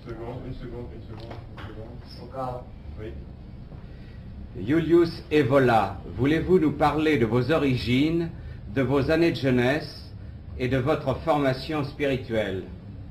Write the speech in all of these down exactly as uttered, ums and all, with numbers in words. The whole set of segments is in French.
seconde, une seconde, une seconde, une seconde. Encore. Oui. Julius Evola, voulez-vous nous parler de vos origines, de vos années de jeunesse et de votre formation spirituelle?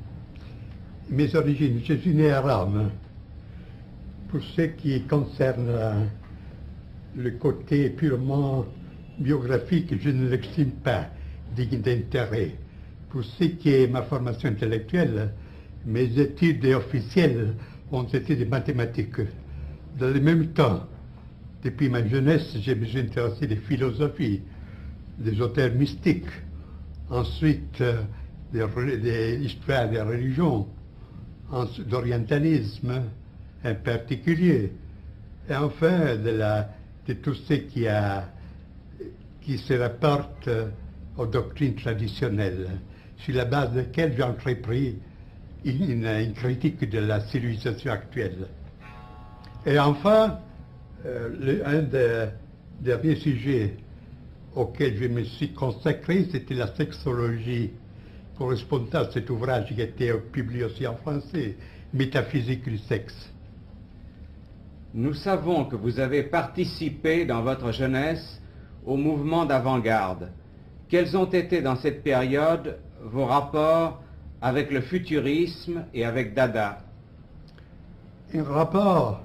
Mes origines, je suis né à Rome. Pour ce qui concerne euh, le côté purement biographique, je ne l'estime pas digne d'intérêt. Pour ce qui est ma formation intellectuelle, mes études officielles ont été des mathématiques. Dans le même temps, depuis ma jeunesse, je me suis intéressé des philosophies, des auteurs mystiques, ensuite euh, des, des histoires des religions, d'orientalisme en particulier, et enfin de, la, de tout ce qui, a, qui se rapporte aux doctrines traditionnelles, sur la base de laquelle j'ai entrepris une, une critique de la civilisation actuelle. Et enfin, euh, le, un des derniers sujets auxquels je me suis consacré, c'était la sexologie, correspondant à cet ouvrage qui a été publié aussi en français, Métaphysique du sexe. Nous savons que vous avez participé dans votre jeunesse au mouvement d'avant-garde. Quels ont été dans cette période vos rapports avec le futurisme et avec Dada? Un rapport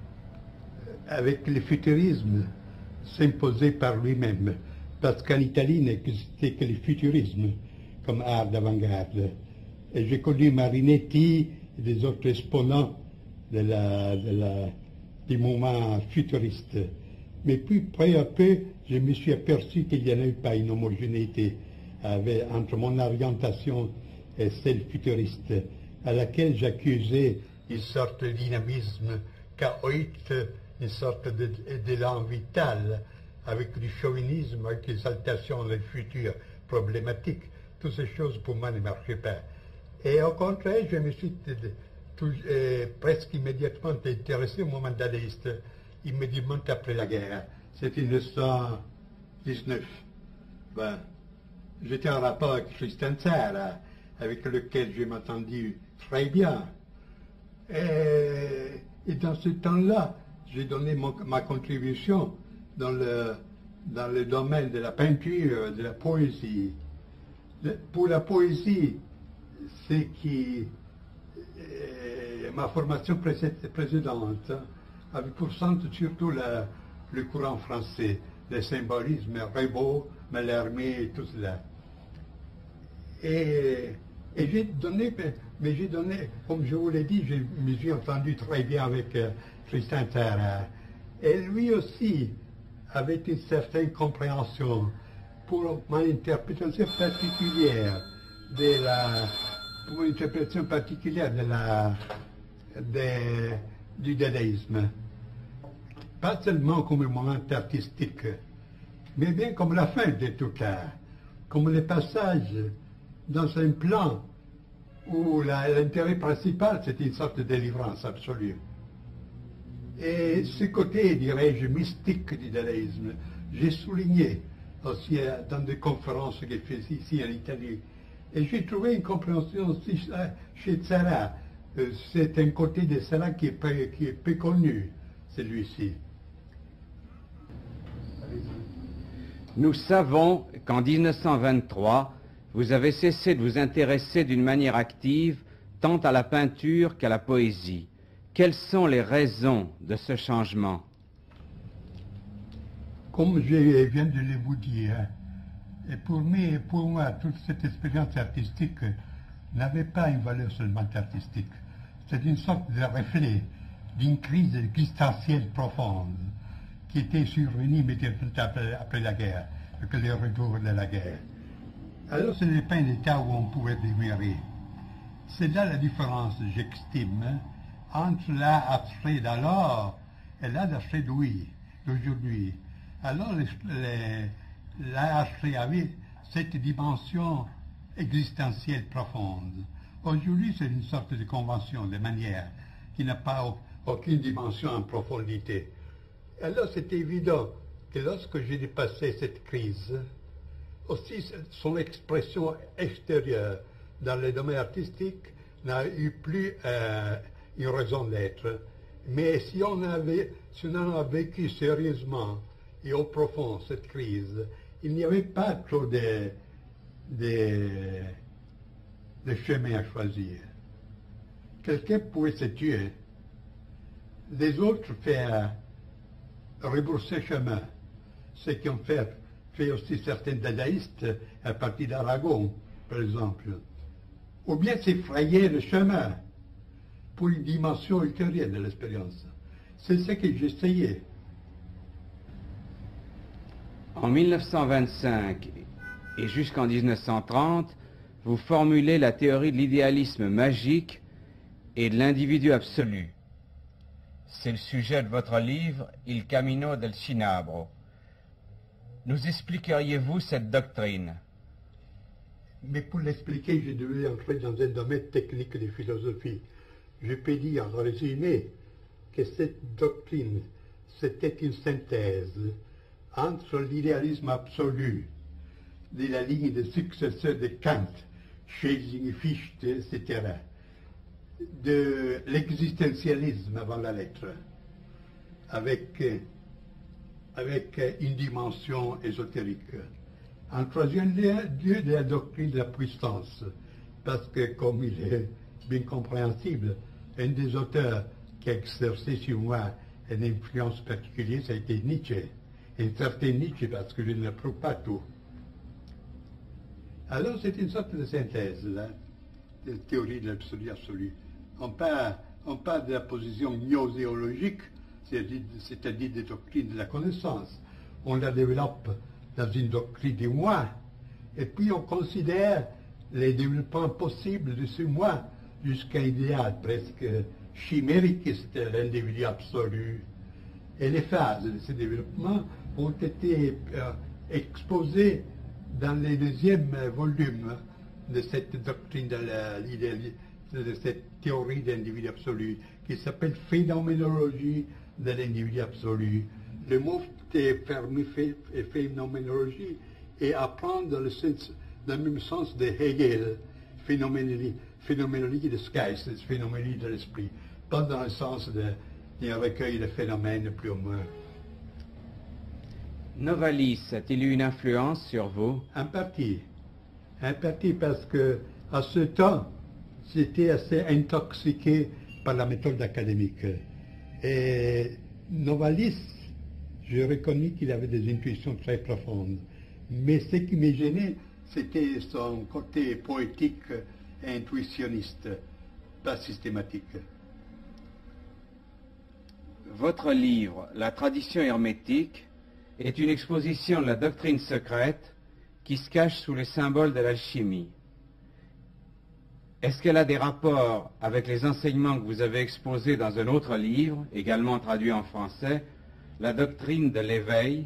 avec le futurisme s'imposait par lui-même, parce qu'en Italie n'existait que le futurisme comme art d'avant-garde. Et j'ai connu Marinetti et des autres exponents de la, de la, du mouvement futuriste. Mais puis, peu à peu, je me suis aperçu qu'il n'y en avait pas une homogénéité avec, entre mon orientation et celle futuriste, à laquelle j'accusais une sorte de dynamisme chaotique, une sorte d'élan vital, avec du chauvinisme, avec l'exaltation du futur problématique. Toutes ces choses pour moi ne marchaient pas. Et au contraire, je me suis tout, euh, presque immédiatement intéressé au moment dadaïste, immédiatement après la guerre. C'était mille neuf cent dix-neuf. Ben, j'étais en rapport avec Tristan Tzara, avec lequel je m'entendis très bien. Et, et dans ce temps-là, j'ai donné mon, ma contribution dans le, dans le domaine de la peinture, de la poésie. Le, pour la poésie, c'est qui euh, ma formation précédente avait pour centre surtout la, le courant français, le symbolisme, Ribot, Mallarmé et tout cela. Et, et j'ai donné, mais j'ai donné, comme je vous l'ai dit, je me suis entendu très bien avec euh, Tristan Tzara. Et lui aussi avait une certaine compréhension pour mon interprétation particulière de la, pour une interprétation particulière de la, de, du dadaïsme. Pas seulement comme un moment artistique, mais bien comme la fin de tout cas, comme le passage dans un plan où l'intérêt principal c'était une sorte de délivrance absolue. Et ce côté, dirais-je, mystique du dadaïsme, j'ai souligné aussi dans des conférences que j'ai faites ici en Italie. Et j'ai trouvé une compréhension aussi chez Tzara. C'est un côté de Tzara qui est peu, qui est peu connu, celui-ci. Nous savons qu'en mille neuf cent vingt-trois, vous avez cessé de vous intéresser d'une manière active tant à la peinture qu'à la poésie. Quelles sont les raisons de ce changement? Comme je viens de le vous dire, et pour, moi, pour moi, toute cette expérience artistique n'avait pas une valeur seulement artistique. C'est une sorte de reflet d'une crise existentielle profonde qui était survenue immédiatement après, après la guerre, avec le retour de la guerre. Alors ce n'est pas un état où on pouvait demeurer. C'est là la différence, j'estime, entre l'art abstrait d'alors et l'art abstrait d'aujourd'hui. Alors l'art abstrait avait cette dimension existentielle profonde. Aujourd'hui, c'est une sorte de convention, de manière, qui n'a pas aucune dimension en profondité. Alors c'est évident que lorsque j'ai dépassé cette crise, aussi son expression extérieure dans le domaine artistique n'a eu plus euh, une raison d'être. Mais si on, avait, si on en a vécu sérieusement et au profond cette crise, il n'y avait pas trop de, de, de chemin à choisir. Quelqu'un pouvait se tuer, les autres faire rebrousser chemin, ce qui ont fait, fait aussi certains dadaïstes à partir d'Aragon, par exemple, ou bien s'effrayer le chemin pour une dimension ultérieure de l'expérience. C'est ce que j'essayais. En mille neuf cent vingt-cinq et jusqu'en mille neuf cent trente, vous formulez la théorie de l'idéalisme magique et de l'individu absolu. C'est le sujet de votre livre « Il Camino del Cinabro ». Nous expliqueriez-vous cette doctrine? Mais pour l'expliquer, je devais entrer dans un domaine technique de philosophie. Je peux dire en résumé que cette doctrine, c'était une synthèse entre l'idéalisme absolu de la ligne des successeurs de Kant, Schelling, Fichte, et cetera, de l'existentialisme avant la lettre, avec, avec une dimension ésotérique. En troisième lieu, de la doctrine de la puissance, parce que, comme il est bien compréhensible, un des auteurs qui a exercé sur moi une influence particulière, ça a été Nietzsche. Un certain Nietzsche, parce que je ne l'approuve pas tout. Alors c'est une sorte de synthèse, là, de théorie de l'absolu absolu. On parle, on parle de la position gnoséologique, c'est-à-dire des doctrines de la connaissance. On la développe dans une doctrine du moi, et puis on considère les développements possibles de ce moi jusqu'à un idéal presque chimérique, c'est l'individu absolu. Et les phases de ce développement ont été euh, exposées dans le deuxième volume de cette doctrine de, la, de cette théorie de l'individu absolu, qui s'appelle Phénoménologie de l'individu absolu. Le mot est permis phénoménologie et apprendre dans le, sens, dans le même sens de Hegel, phénoménologie, phénoménologie de Geist, phénoménologie de l'esprit, pas dans le sens d'un recueil de phénomènes plus ou moins. Novalis a-t-il eu une influence sur vous? En partie. En partie parce que, à ce temps, j'étais assez intoxiqué par la méthode académique. Et Novalis, j'ai reconnu qu'il avait des intuitions très profondes. Mais ce qui me gênait, c'était son côté poétique et intuitionniste, pas systématique. Votre livre, La tradition hermétique, est une exposition de la doctrine secrète qui se cache sous les symboles de l'alchimie. Est-ce qu'elle a des rapports avec les enseignements que vous avez exposés dans un autre livre, également traduit en français, La doctrine de l'éveil?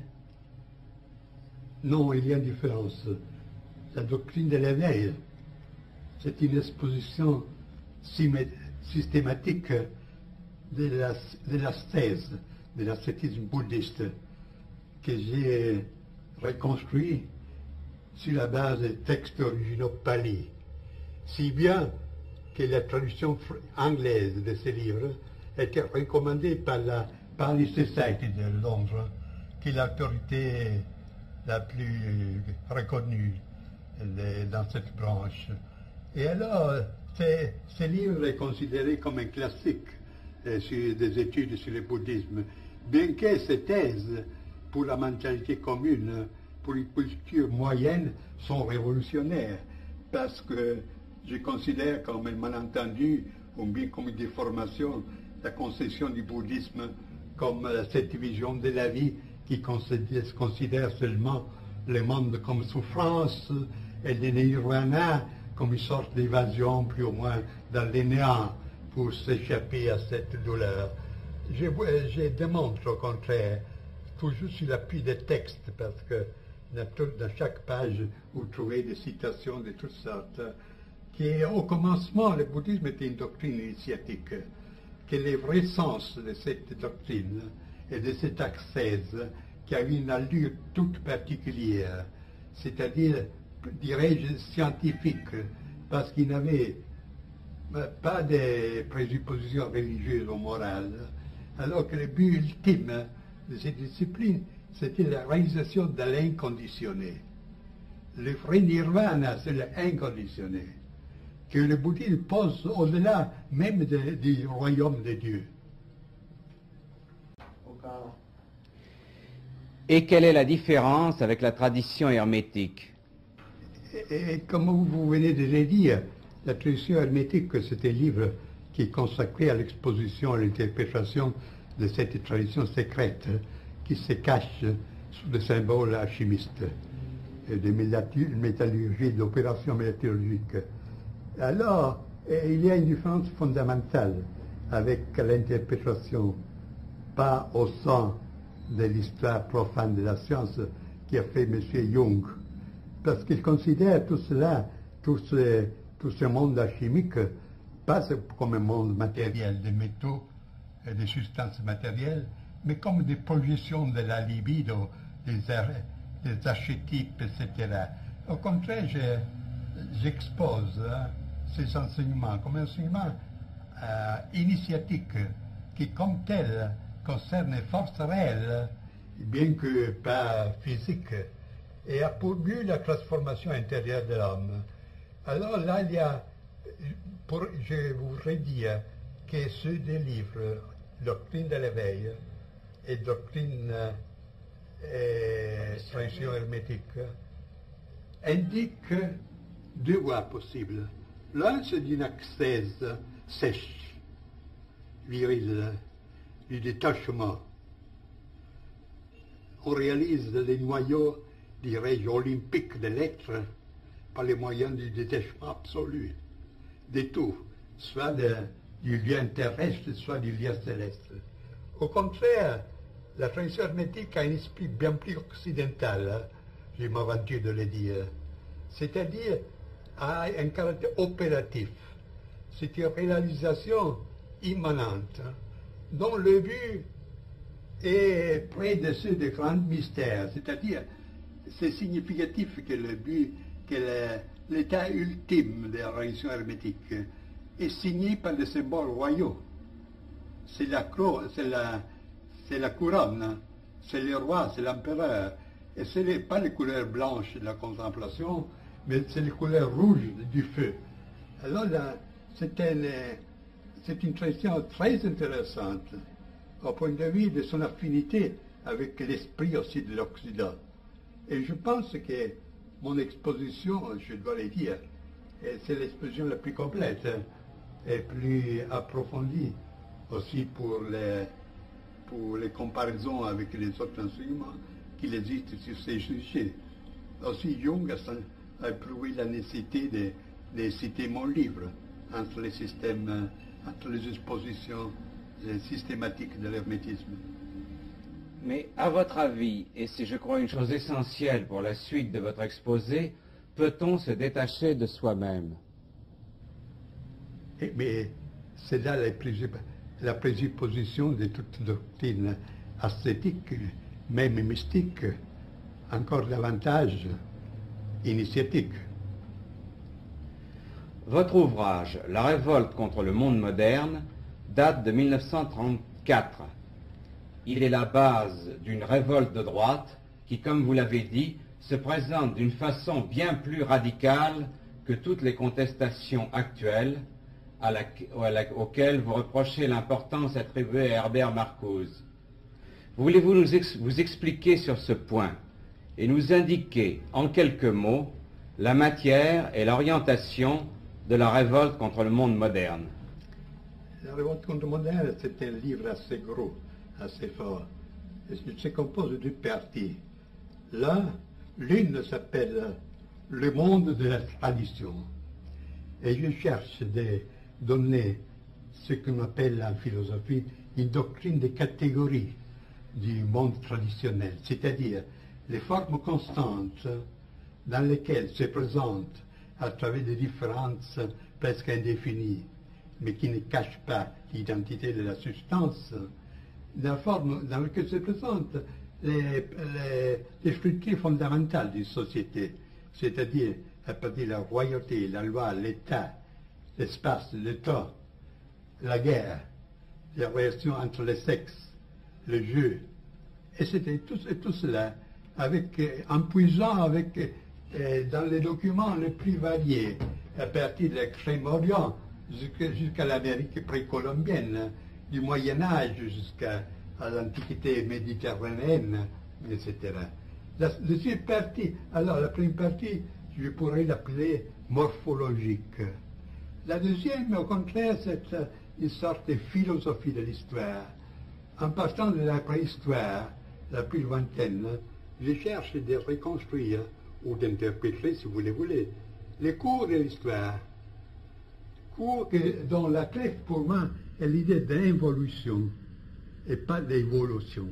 Non, il y a une différence. La doctrine de l'éveil, c'est une exposition systématique de l'ascèse, de l'ascétisme bouddhiste, que j'ai reconstruit sur la base des textes originaux pali, si bien que la traduction anglaise de ces livres était recommandée par la Pali Society de Londres, qui est l'autorité la plus reconnue dans cette branche. Et alors, ce livre est considéré comme un classique euh, sur des études sur le bouddhisme, bien que ces thèses pour la mentalité commune, pour une culture moyenne, sont révolutionnaires, parce que je considère comme un malentendu, ou bien comme une déformation, la conception du bouddhisme comme cette vision de la vie qui considère seulement le monde comme souffrance et le nirvana comme une sorte d'évasion plus ou moins dans les néants pour s'échapper à cette douleur. Je, je démontre au contraire, toujours sur l'appui des textes, parce que dans, tout, dans chaque page vous trouvez des citations de toutes sortes, qu'au commencement le bouddhisme était une doctrine initiatique, que le vrai sens de cette doctrine et de cette ascèse qui a une allure toute particulière, c'est-à-dire, dirais-je, scientifique, parce qu'il n'avait pas des présuppositions religieuses ou morales, alors que le but ultime de cette discipline, c'était la réalisation de l'inconditionné. Le vrai nirvana, c'est l'inconditionné, que le bouddhisme pose au-delà même de, du royaume de Dieu. Et quelle est la différence avec la tradition hermétique? Et, et comme vous venez de le dire, la tradition hermétique, c'est un livre qui est consacré à l'exposition, à l'interprétation de cette tradition secrète qui se cache sous le symbole alchimiste de métallurgie, d'opérations métallurgiques. Alors, il y a une différence fondamentale avec l'interprétation, pas au sens de l'histoire profane de la science qui a fait M. Jung, parce qu'il considère tout cela, tout ce, tout ce monde alchimique, pas comme un monde matériel, des métaux et des substances matérielles, mais comme des projections de la libido, des, des archétypes, et cetera. Au contraire, j'expose hein, ces enseignements comme un enseignement euh, initiatique qui, comme tel, concerne les forces réelles, bien que pas physiques, et a pour but la transformation intérieure de l'homme. Alors là, il y a, pour, je voudrais dire que ceux des livres, Doctrine de l'éveil et Doctrine et tradition hermétique, indiquent deux voies possibles. L'un, c'est d'une ascèse sèche, virile, du détachement. On réalise les noyaux, dirais-je, olympiques de l'être par les moyens du détachement absolu de tout, soit de, du lien terrestre, soit du lien céleste. Au contraire, la tradition hermétique a un esprit bien plus occidental, hein, je m'aventure de le dire, c'est-à-dire a un caractère opératif. C'est une réalisation immanente, dont le but est près de ceux des grands mystères, c'est-à-dire c'est significatif que le but, que l'état ultime de la religion hermétique est signé par des symboles royaux. C'est la, c'est la, c'est la couronne, c'est le roi, c'est l'empereur, et ce n'est pas les couleurs blanches de la contemplation, mais c'est les couleurs rouges du feu. Alors là, c'est une, c'est une tradition très intéressante au point de vue de son affinité avec l'esprit aussi de l'Occident. Et je pense que mon exposition, je dois le dire, c'est l'exposition la plus complète et plus approfondie aussi pour les, pour les comparaisons avec les autres enseignements qu'il existe sur ces sujets. Aussi Jung a éprouvé la nécessité de, de citer mon livre entre les systèmes, entre les expositions systématiques de l'hermétisme. Mais à votre avis, et c'est je crois une chose essentielle pour la suite de votre exposé, peut-on se détacher de soi-même? Eh bien, c'est là la, la présupposition de toute doctrine ascétique, même mystique, encore davantage initiatique. Votre ouvrage, La révolte contre le monde moderne, date de mille neuf cent trente-quatre. Il est la base d'une révolte de droite qui, comme vous l'avez dit, se présente d'une façon bien plus radicale que toutes les contestations actuelles à la, à la, auxquelles vous reprochez l'importance attribuée à Herbert Marcuse. Voulez-vous nous ex, vous expliquer sur ce point et nous indiquer en quelques mots la matière et l'orientation de la révolte contre le monde moderne? La révolte contre le monde moderne, c'est un livre assez gros, assez fort. Il se compose de deux parties. Là, l'une s'appelle Le monde de la tradition. Et je cherche de donner ce qu'on appelle en philosophie une doctrine de catégories du monde traditionnel, c'est-à-dire les formes constantes dans lesquelles se présentent à travers des différences presque indéfinies, mais qui ne cachent pas l'identité de la substance, la forme dans laquelle se présentent les, les, les structures fondamentales d'une société, c'est-à-dire à partir de la royauté, la loi, l'État, l'espace, le temps, la guerre, les relations entre les sexes, le jeu. Et c'était tout, tout cela, avec, en puisant avec, euh, dans les documents les plus variés, à partir de l'Extrême-Orient jusqu'à jusqu'à l'Amérique précolombienne, du Moyen-Âge jusqu'à l'Antiquité méditerranéenne, et cetera. La deuxième partie, alors la première partie, je pourrais l'appeler morphologique. La deuxième, au contraire, c'est une sorte de philosophie de l'histoire. En partant de la préhistoire, la plus lointaine, je cherche de reconstruire, ou d'interpréter, si vous le voulez, les cours de l'histoire. Cours que, dont la clé pour moi est l'idée d'involution et pas d'évolution.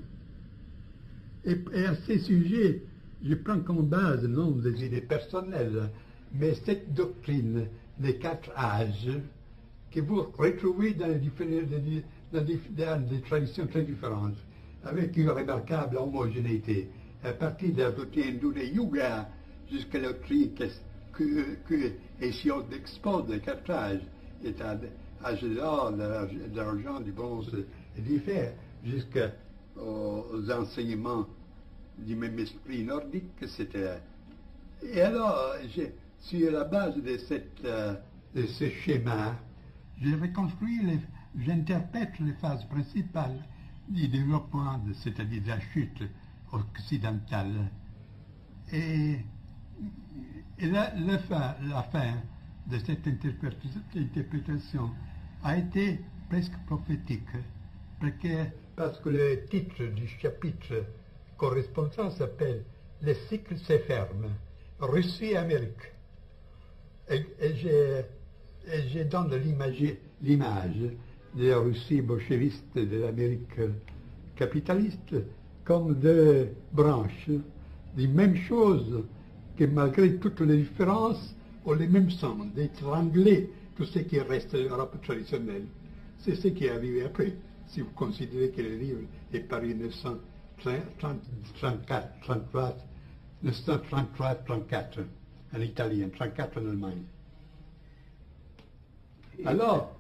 Et, et à ces sujets, je prends comme base non des idées personnelles, mais cette doctrine des quatre âges que vous retrouvez dans, les différentes, dans, des, dans des traditions très différentes, avec une remarquable homogénéité, à partir de la doctrine du Yuga jusqu'à la doctrine que, que, que Hésiode expose des quatre âges, c'est-à-dire l'âge de l'or, de l'argent, du bronze et du fer, jusqu'aux enseignements du même esprit nordique, et cetera. Et alors, sur la base de, cette, de ce schéma, je reconstruis, j'interprète les phases principales du développement, c'est-à-dire de la chute occidentale. Et, et la, la, fin, la fin de cette interprétation a été presque prophétique, parce que, parce que le titre du chapitre correspondant s'appelle « Le cycle se ferme, Russie et Amérique ». Et, et je donne l'image de la Russie bolchéviste et de l'Amérique capitaliste comme deux branches, des mêmes choses que malgré toutes les différences ont le même sens, d'étrangler tout ce qui reste de l'Europe traditionnelle. C'est ce qui est arrivé après, si vous considérez que le livre est paru en mille neuf cent trente-quatre, trente-trois, mille neuf cent trente-trois trente-quatre en Italie, en trente-quatre en Allemagne. Alors,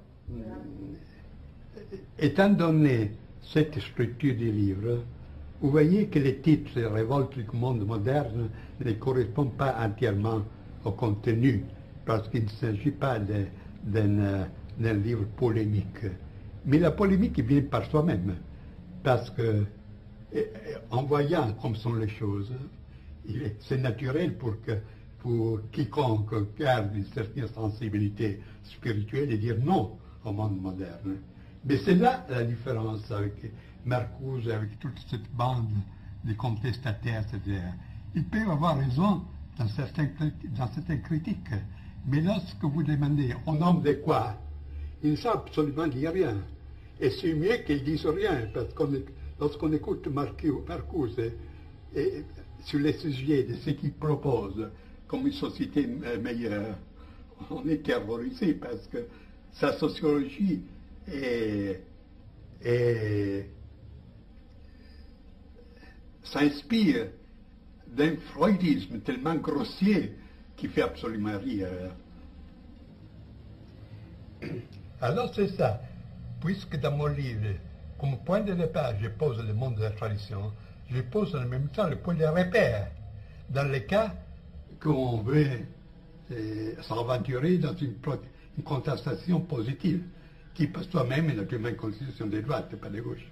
étant donné cette structure du livre, vous voyez que les titres « Révolte du monde moderne » ne correspondent pas entièrement au contenu, parce qu'il ne s'agit pas d'un livre polémique. Mais la polémique vient par soi-même, parce que, en voyant comme sont les choses, c'est naturel pour, que, pour quiconque garde une certaine sensibilité spirituelle de dire non au monde moderne. Mais c'est là la différence avec Marcuse, avec toute cette bande de contestataires, et cetera. Ils peuvent avoir raison dans certaines, dans certaines critiques, mais lorsque vous demandez au nom de quoi, ils ne savent absolument dire rien. Et c'est mieux qu'ils disent rien, parce que lorsqu'on écoute Marcuse et, et, sur les sujets de ce qu'il propose comme une société meilleure, on est terrorisé parce que sa sociologie est, est, s'inspire d'un freudisme tellement grossier qui fait absolument rire. Alors c'est ça, puisque dans mon livre, comme point de départ, je pose le monde de la tradition, je pose en même temps le point de repère, dans le cas qu'on veut euh, s'aventurer dans une, une contestation positive, qui par soi-même est naturellement une constitution de droite, pas de gauche.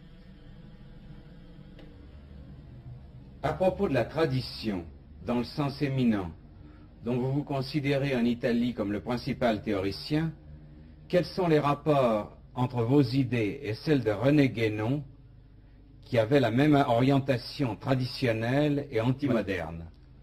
À propos de la tradition, dans le sens éminent, dont vous vous considérez en Italie comme le principal théoricien, quels sont les rapports entre vos idées et celles de René Guénon, qui avait la même orientation traditionnelle et antimoderne?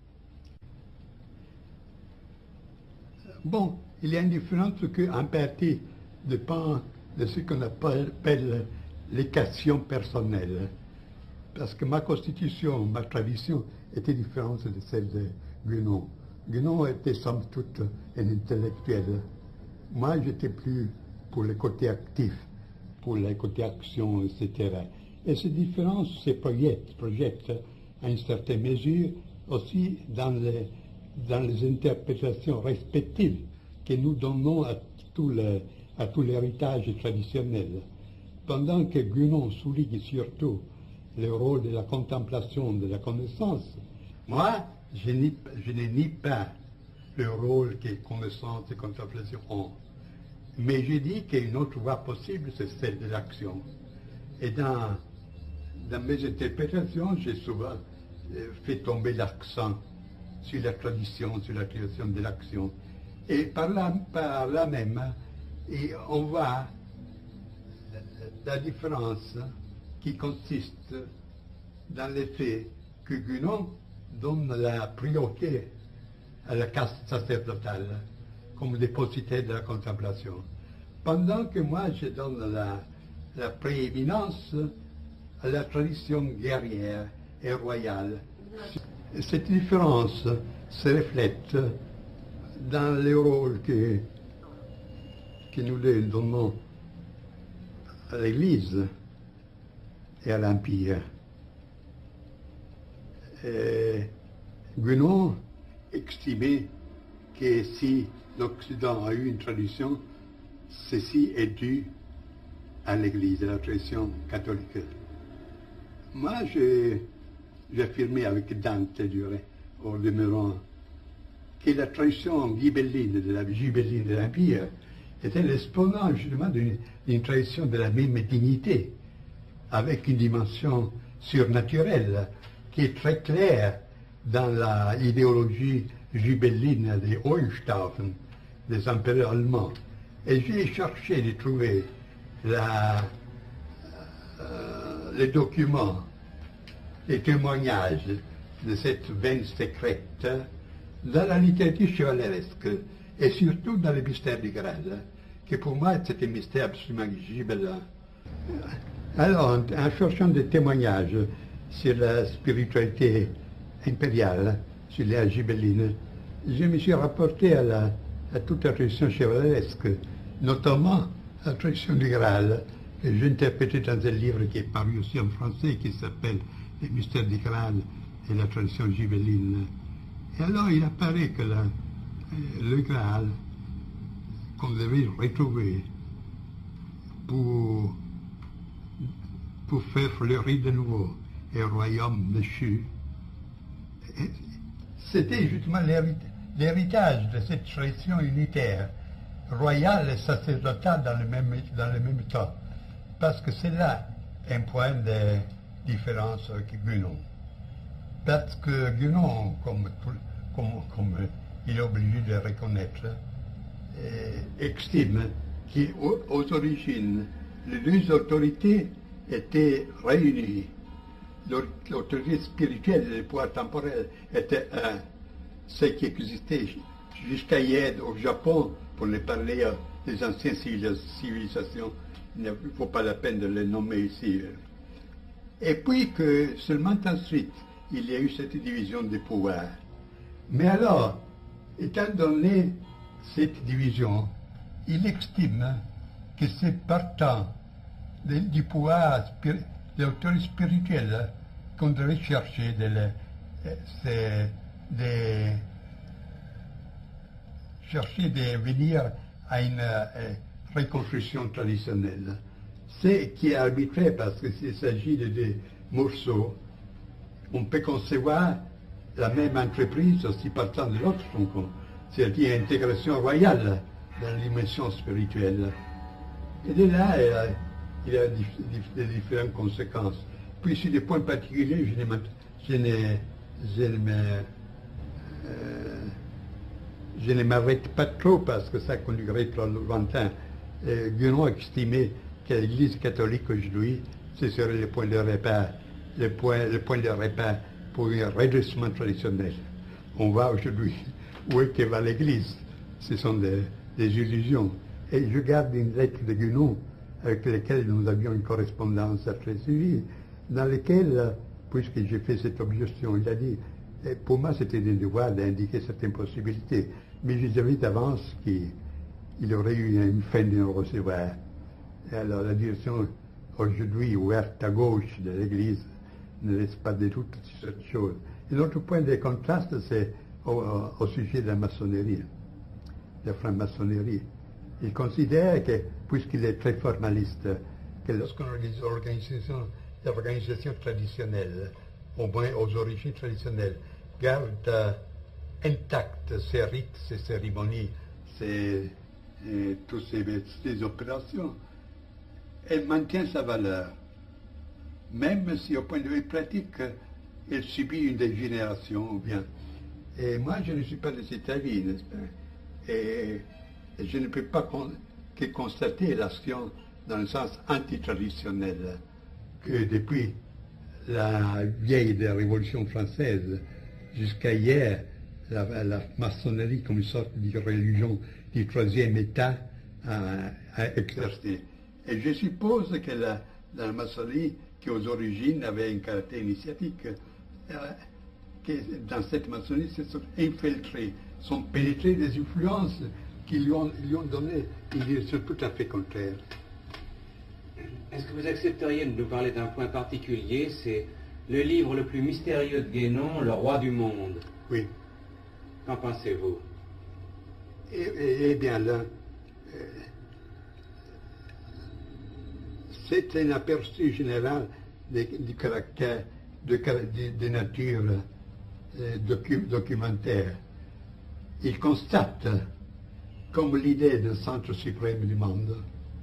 Bon, il y a une différence qu'en partie dépend de ce qu'on appelle les questions personnelles. Parce que ma constitution, ma tradition était différente de celle de Guénon. Guénon était somme toute un intellectuel. Moi, j'étais plus pour le côté actif, pour le côté action, et cetera. Et ces différences se projettent, projettent à une certaine mesure aussi dans les, dans les interprétations respectives que nous donnons à tout le, à tout l'héritage traditionnel. Pendant que Guénon souligne surtout le rôle de la contemplation, de la connaissance, moi, je n'ai je n'ai ni pas le rôle que connaissance et contemplation ont. Mais je dis qu'une autre voie possible, c'est celle de l'action. Et dans, dans mes interprétations, j'ai souvent euh, fait tomber l'accent sur la tradition, sur la création de l'action. Et par là, par là même, et on voit la différence qui consiste dans le fait que Guénon donne la priorité à la caste sacerdotale comme dépositaire de la contemplation, pendant que moi je donne la, la prééminence à la tradition guerrière et royale. Cette différence se reflète dans le rôle que, que nous donnons à l'Église et à l'Empire. Guénon estimait que si l'Occident a eu une tradition, ceci est dû à l'Église, à la tradition catholique. Moi, j'affirmais avec Dante, duré, au demeurant, que la tradition ghibelline de la ghibelline de l'Empire était l'exponent justement d'une tradition de la même dignité, avec une dimension surnaturelle qui est très claire dans l'idéologie ghibelline des Hohenstaufen, des empereurs allemands. Et j'ai cherché de trouver la, euh, les documents, les témoignages de cette veine secrète dans la littérature chevaleresque et surtout dans le mystère du Graal, qui pour moi c'est un mystère absolument gibelin. Alors, en, en cherchant des témoignages sur la spiritualité impériale, sur la gibelline, je me suis rapporté à, la, à toute la tradition chevaleresque, notamment la tradition du Graal, que j'ai interprété dans un livre qui est paru aussi en français, qui s'appelle Les mystères du Graal et la tradition gibelline. Et alors il apparaît que la, le Graal, qu'on devait retrouver pour, pour faire fleurir de nouveau un royaume déchu, c'était justement l'héritage de cette tradition unitaire, royale et sacerdotale dans le même, dans le même temps. Parce que c'est là un point de différence avec Guénon. Parce que Guénon, comme, comme, comme il est obligé de reconnaître, euh, estime qu'aux origines, les deux autorités étaient réunies. L'autorité spirituelle et le pouvoir temporel étaient un. Ce qui existait jusqu'à hier au Japon, pour ne parler des anciennes civilisations, il ne vaut pas la peine de les nommer ici. Et puis que seulement ensuite, il y a eu cette division des pouvoirs. Mais alors, étant donné cette division, il estime que c'est partant de, du pouvoir, de l'autorité spirituelle, qu'on devait chercher de, de, de, chercher de venir à une euh, reconstruction traditionnelle. C'est qui est arbitraire parce qu'il s'agit de des morceaux. On peut concevoir la même entreprise aussi partant de l'autre, c'est-à-dire intégration royale dans la dimension spirituelle. Et de là, il y a, il y a des différentes conséquences. Puis sur des points particuliers, je ne, je ne, me, euh, je ne m'arrête pas trop parce que ça conduirait trop lointain. Euh, Guénon estimait que l'Église catholique aujourd'hui, ce serait le point de repère, le point, le point de repère pour un redressement traditionnel. On voit aujourd'hui où est que va l'Église. Ce sont des, des illusions. Et je garde une lettre de Guénon avec laquelle nous avions une correspondance très suivie, dans laquelle, puisque j'ai fait cette objection, il a dit, pour moi c'était des devoirs d'indiquer certaines possibilités, mais je savais d'avance qu'il aurait eu une fin de nous recevoir. Et alors la direction aujourd'hui ouverte à gauche de l'Église ne laisse pas de doute sur cette chose. Et l'autre point de contraste, c'est au, au sujet de la maçonnerie, de la franc-maçonnerie. Il considère que, puisqu'il est très formaliste, que lorsqu'on organise l'organisation, l'organisation traditionnelle, au moins aux origines traditionnelles, garde euh, intactes ces rites, ces cérémonies, ces, et, toutes ces, ces opérations, elle maintient sa valeur. Même si au point de vue pratique, elle subit une dégénération ou bien. Et moi, je ne suis pas de cet avis, n'est-ce pas? Et, et je ne peux pas con, que constater l'action dans le sens antitraditionnel, que depuis la vieille de la Révolution française jusqu'à hier, la, la maçonnerie comme une sorte de religion du troisième état a, a exercé. Et je suppose que la, la maçonnerie, qui aux origines avait un caractère initiatique, euh, que dans cette maçonnerie se sont infiltrés, sont pénétrés des influences qui lui ont, lui ont donné une direction tout à fait contraire. Est-ce que vous accepteriez de nous parler d'un point particulier? C'est le livre le plus mystérieux de Guénon, Le Roi du Monde. Oui. Qu'en pensez-vous? Eh, eh, eh bien là, euh, c'est un aperçu général du caractère, de, de, de nature euh, docu, documentaire. Il constate comme l'idée d'un centre suprême du monde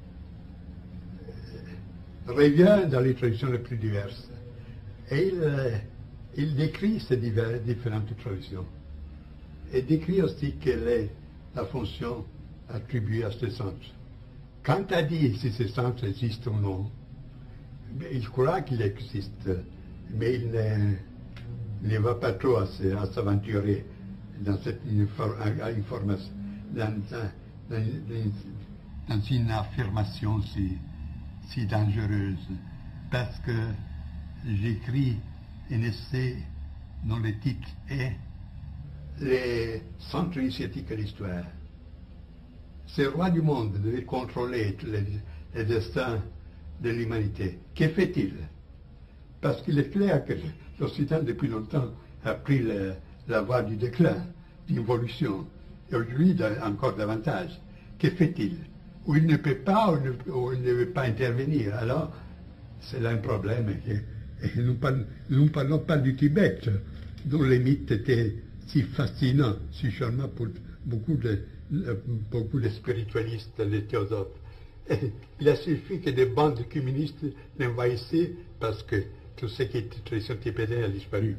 euh, revient dans les traditions les plus diverses. Et il, euh, il décrit ces divers, différentes traditions. Et décrit aussi quelle est la fonction attribuée à ce centre. Quant à dire si ce centre existe ou non, il croit qu'il existe, mais il ne, ne va pas trop à s'aventurer dans cette information, dans, dans, dans une affirmation si, si dangereuse, parce que j'écris un essai dont le titre est Les centres initiatiques de l'histoire. Ce roi du monde devait contrôler tous les, les destins de l'humanité. Que fait-il? Parce qu'il est clair que l'Occident, depuis longtemps, a pris le, la voie du déclin, d'évolution, et aujourd'hui encore davantage. Que fait-il? Ou il ne peut pas, ou, ne, ou il ne veut pas intervenir. Alors, c'est là un problème. Et, et nous, parlons, nous ne parlons pas du Tibet, dont les mythes étaient si fascinants, si charmants pour beaucoup de, beaucoup de spiritualistes, de théosophes. Et il a suffi que des bandes communistes l'envahissaient parce que tout ce qui était tradition tibétaine a disparu.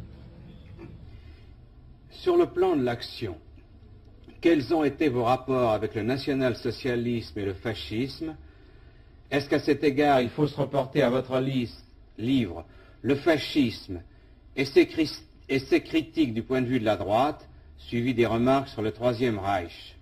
Sur le plan de l'action, quels ont été vos rapports avec le national-socialisme et le fascisme? Est-ce qu'à cet égard, il faut se reporter à votre livre « Le fascisme et ses, et ses critiques du point de vue de la droite », suivi des remarques sur le Troisième Reich?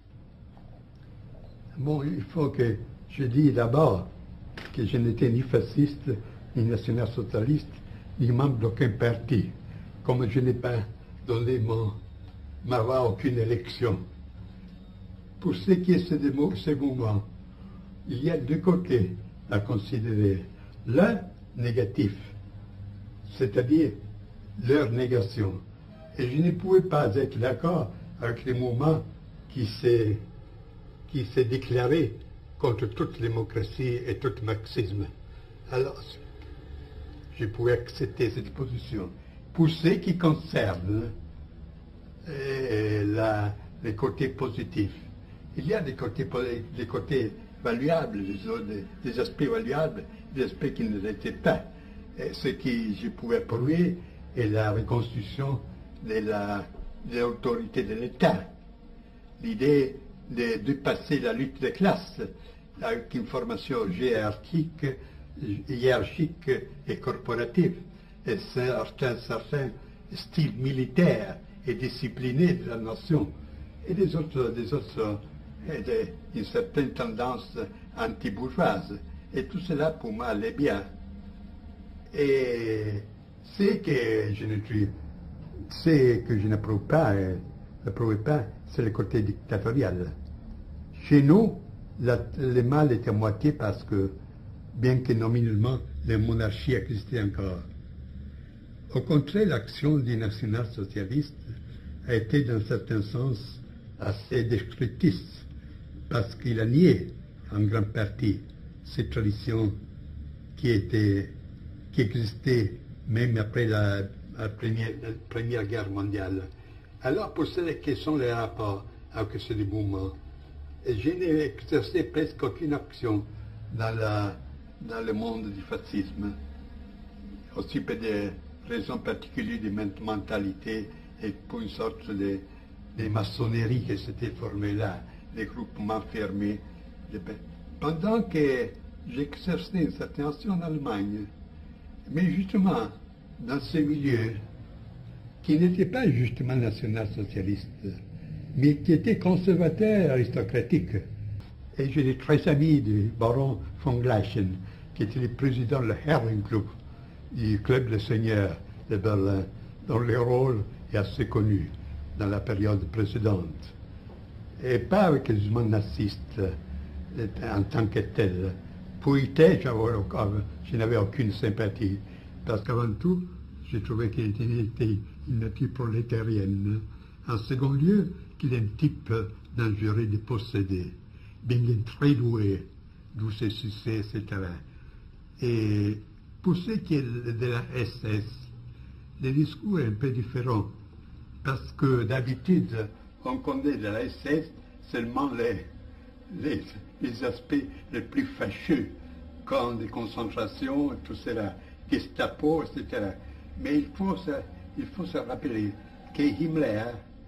Bon, il faut que je dise d'abord que je n'étais ni fasciste, ni national-socialiste, ni membre d'aucun parti, comme je n'ai pas donné mon, ma voix à aucune élection. Pour ce qui est de ce mouvement, il y a deux côtés à considérer. L'un négatif, c'est-à-dire leur négation. Et je ne pouvais pas être d'accord avec les mouvements qui s'est qui s'est déclaré contre toute démocratie et tout marxisme. Alors, je pouvais accepter cette position. Pour ce qui concerne euh, la, les côtés positifs, il y a des côtés, des côtés valuables, des, des aspects valuables, des aspects qui ne l'étaient pas. Et ce que je pouvais prouver est la reconstruction de l'autorité de l'État. L'idée de dépasser la lutte des classes avec une formation hiérarchique, hiérarchique et corporative, et certains, certains styles militaires et disciplinés de la nation, et des autres, des autres et des, une certaine tendance anti-bourgeoise. Et tout cela, pour moi, allait bien. Et c'est que je ne suis, c'est que je n'approuve pas, n'approuve pas, c'est le côté dictatorial. Chez nous, la, le mal est à moitié parce que, bien que nominalement, la monarchie existait encore. Au contraire, l'action du national-socialiste a été, dans un certain sens, assez destructrice parce qu'il a nié en grande partie cette tradition qui, était, qui existait même après la, la, première, la Première Guerre mondiale. Alors, pour cela, quels sont les rapports avec ce mouvement? Je n'ai exercé presque aucune action dans, la, dans le monde du fascisme, aussi pour des raisons particulières de mentalité et pour une sorte de, de maçonnerie qui s'était formée là, des groupements fermés. Pendant que j'exerçais une certaine action en Allemagne, mais justement dans ce milieu qui n'était pas justement national-socialiste, mais qui était conservateur aristocratique. Et j'étais très ami du baron von Gleichen, qui était le président du Herrenclub, du club des seigneurs de Berlin, dont le rôle est assez connu dans la période précédente. Et pas avec les mouvements nazistes en tant que tel. Pour I T, je n'avais aucune sympathie, parce qu'avant tout, j'ai trouvé qu'il était une nature prolétarienne. En second lieu, qu'il est un type dangereux de posséder, bien très doué, douce et succès, et cetera. Et pour ce qui est de la S S, le discours est un peu différent, parce que d'habitude, on connaît de la S S seulement les, les, les aspects les plus fâcheux, camps de concentration, tout cela, Gestapo, et cetera. Mais il faut se, il faut se rappeler que Himmler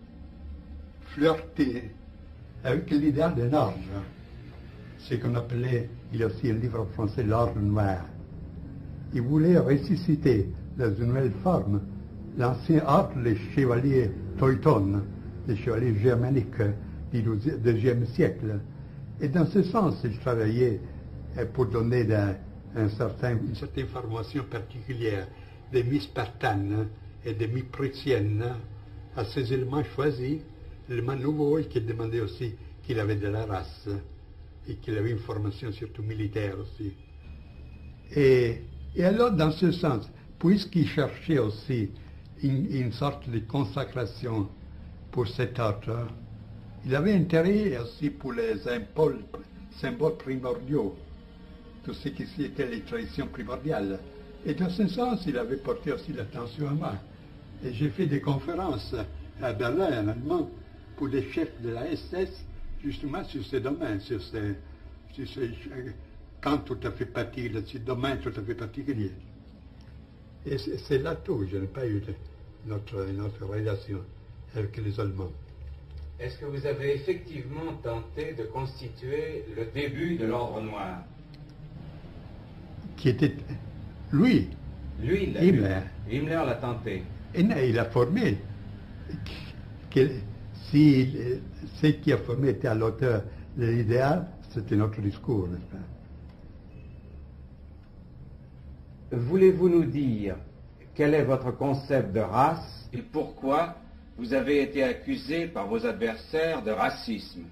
flirtait avec l'idéal d'un ordre, ce qu'on appelait, il y a aussi un livre en français, l'ordre noir. Il voulait ressusciter dans une nouvelle forme l'ancien ordre, les chevaliers Teutones, les chevaliers germaniques du deuxième siècle. Et dans ce sens, il travaillait pour donner un, un certain, une certaine formation particulière des mi-spartanes et des mi-prussiennes à ces éléments choisis, l'élément nouveau et qui demandait aussi qu'il avait de la race et qu'il avait une formation surtout militaire aussi. Et, et alors, dans ce sens, puisqu'il cherchait aussi une, une sorte de consacration pour cet ordre, il avait intérêt aussi pour les symboles, symboles primordiaux, tout ce qui était les traditions primordiales. Et dans ce sens, il avait porté aussi l'attention à moi. Et j'ai fait des conférences à Berlin, en allemand, pour les chefs de la S S, justement sur ces domaines, sur ces, sur ces camps tout à fait particuliers, ces domaines tout à fait particuliers. Et c'est là tout, je n'ai pas eu notre, notre relation avec les Allemands. Est-ce que vous avez effectivement tenté de constituer le début de l'Ordre Noir? Qui était... Lui, Lui, il Himmler. Himmler l'a tenté. Et il a formé. Que, si ce qui a formé était à l'auteur de l'idéal, c'était notre discours, n'est-ce pas? Voulez-vous nous dire quel est votre concept de race et pourquoi vous avez été accusé par vos adversaires de racisme?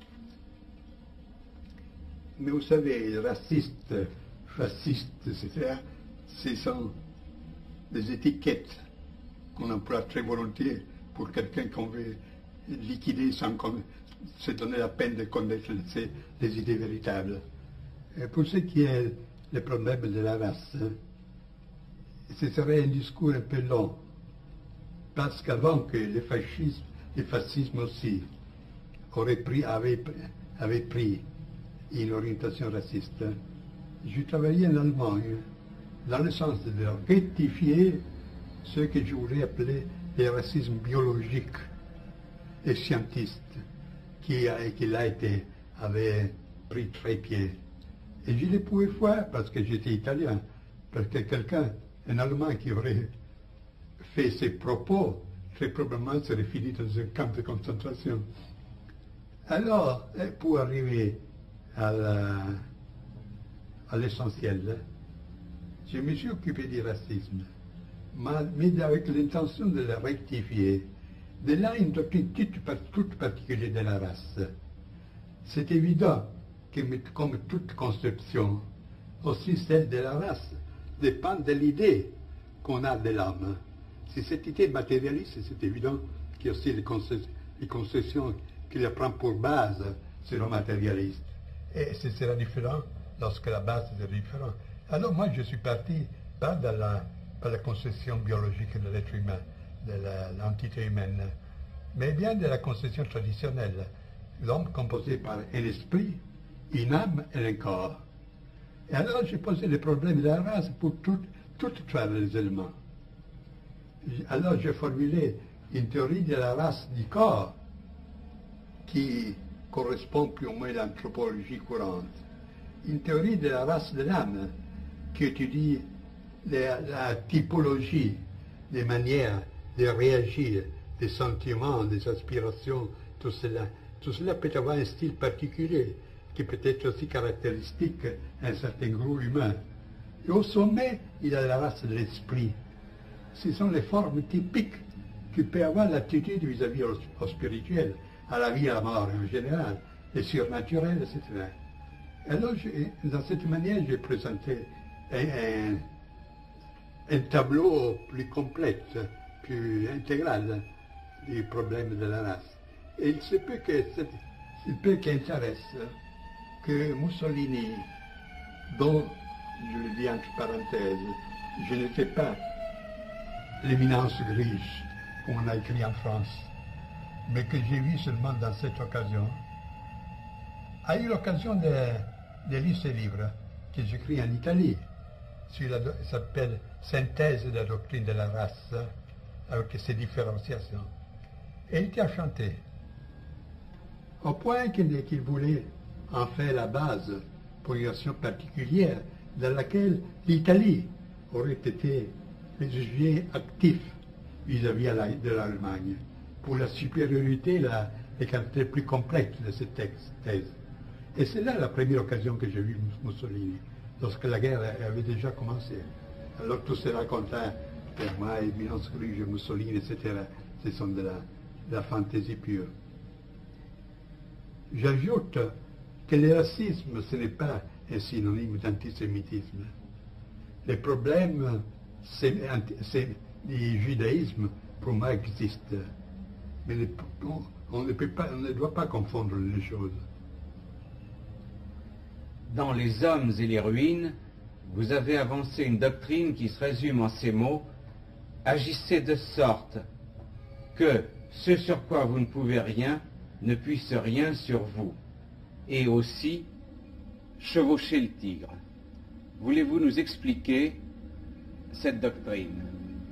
Mais vous savez, racistes, fascistes, et cetera, ce sont des étiquettes qu'on emploie très volontiers pour quelqu'un qu'on veut liquider sans se donner la peine de connaître les, les idées véritables. Et pour ce qui est le problème de la race, ce serait un discours un peu long, parce qu'avant que le fascisme, le fascisme aussi aurait pris, avait, avait pris une orientation raciste, je travaillais en Allemagne dans le sens de rectifier ce que je voulais appeler le racisme biologique et scientiste qui, a, qui là été, avait pris très pied. Et je ne pouvais faire parce que j'étais italien, parce que quelqu'un, un Allemand qui aurait fait ses propos, très probablement serait fini dans un camp de concentration. Alors, pour arriver à la, à l'essentiel, je me suis occupé du racisme, mais avec l'intention de le rectifier. De là, une doctrine toute particulière de la race. C'est évident que, comme toute conception, aussi celle de la race dépend de l'idée qu'on a de l'homme. Si cette idée est matérialiste, c'est évident qu'il y a aussi les concessions qu'il prend pour base seront matérialistes. Et ce sera différent lorsque la base est différente. Alors moi, je suis parti pas de la, par la conception biologique de l'être humain, de l'entité humaine, mais bien de la conception traditionnelle. L'homme composé par un esprit, une âme et un corps. Et alors j'ai posé le problème de la race pour toutes les éléments. Alors j'ai formulé une théorie de la race du corps qui correspond plus ou moins à l'anthropologie courante. Une théorie de la race de l'âme qui étudie la, la typologie des manières de réagir, des sentiments, des aspirations, tout cela. Tout cela peut avoir un style particulier qui peut être aussi caractéristique d'un certain groupe humain. Et au sommet, il y a la race de l'esprit. Ce sont les formes typiques qui peuvent avoir l'attitude vis-à-vis au, au spirituel, à la vie et à la mort en général, les surnaturels, et cetera. Alors, dans cette manière, j'ai présenté un, un, un tableau plus complet, plus intégral du problème de la race. Et il se peut que, il peut qu'intéresse que Mussolini, dont, je le dis entre parenthèses, je n'étais pas l'éminence grise, comme on a écrit en France, mais que j'ai vu seulement dans cette occasion, a eu l'occasion de, de lire ce livre que j'écris en Italie. Il s'appelle Synthèse de la doctrine de la race, avec ses différenciations. Et il était enchanté, au point qu'il qu'il voulait en faire la base pour une action particulière dans laquelle l'Italie aurait été le sujet actif vis-à-vis de l'Allemagne, pour la supériorité, la, les qualités plus complètes de cette thèse. Et c'est là la première occasion que j'ai vu Mussolini, lorsque la guerre avait déjà commencé. Alors tout se racontait, pour moi, éminence grise, Mussolini, et cetera. Ce sont de la, de la fantaisie pure. J'ajoute que le racisme, ce n'est pas un synonyme d'antisémitisme. Les problèmes du judaïsme, pour moi, existent. Mais on, on, ne peut pas, on ne doit pas confondre les choses. Dans Les Hommes et les Ruines, vous avez avancé une doctrine qui se résume en ces mots: agissez de sorte que ce sur quoi vous ne pouvez rien ne puisse rien sur vous, et aussi chevaucher le tigre. Voulez-vous nous expliquer cette doctrine?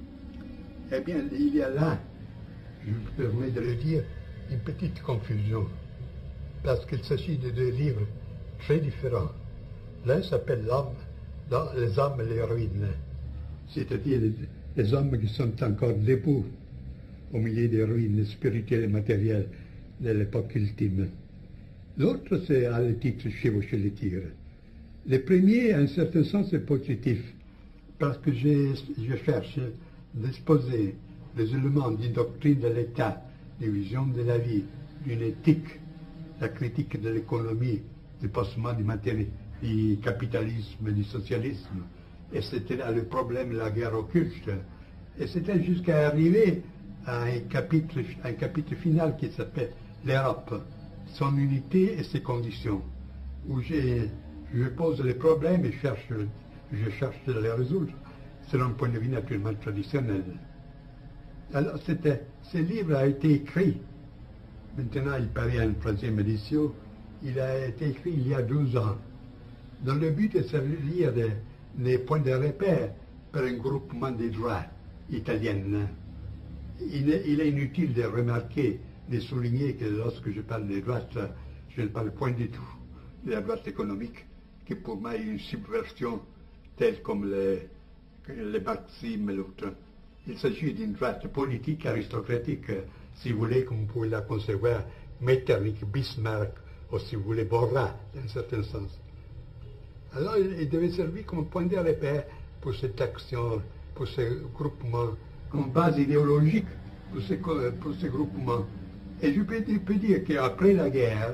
Eh bien, il y a là, je me permets de le dire, une petite confusion, parce qu'il s'agit de deux livres très différents. L'un s'appelle L'homme, dans Les hommes et les ruines, c'est-à-dire les, les hommes qui sont encore debout au milieu des ruines spirituelles et matérielles de l'époque ultime. L'autre, c'est à le titre Chevaucher les tigres. Le premier, en un certain sens, est positif, parce que je, je cherche d'exposer les éléments d'une doctrine de l'État, d'une vision de la vie, d'une éthique, la critique de l'économie, du passement du matériel, du capitalisme et du socialisme. Et c'était là le problème de la guerre occulte. Et c'était jusqu'à arriver à un chapitre, un chapitre final qui s'appelle l'Europe, son unité et ses conditions, où je pose les problèmes et cherche, je cherche de les résoudre selon un point de vue naturellement traditionnel. Alors, ce livre a été écrit, maintenant il paraît en troisième édition, il a été écrit il y a douze ans, dans le but de servir des, des points de repère pour un groupement des droits italiennes. Il est, il est inutile de remarquer, de souligner que lorsque je parle des droites, je ne parle point du tout de la droite économique, qui pour moi est une subversion telle comme les, les marxisme et l'autre. Il s'agit d'une droite politique, aristocratique, si vous voulez, comme vous pouvez la concevoir, Metternich, Bismarck, ou si vous voulez, Borra, dans un certain sens. Alors il, il devait servir comme point de repère pour cette action, pour ce groupement, comme base idéologique pour ce, pour ce groupement. Et je peux, peux dire qu'après la guerre,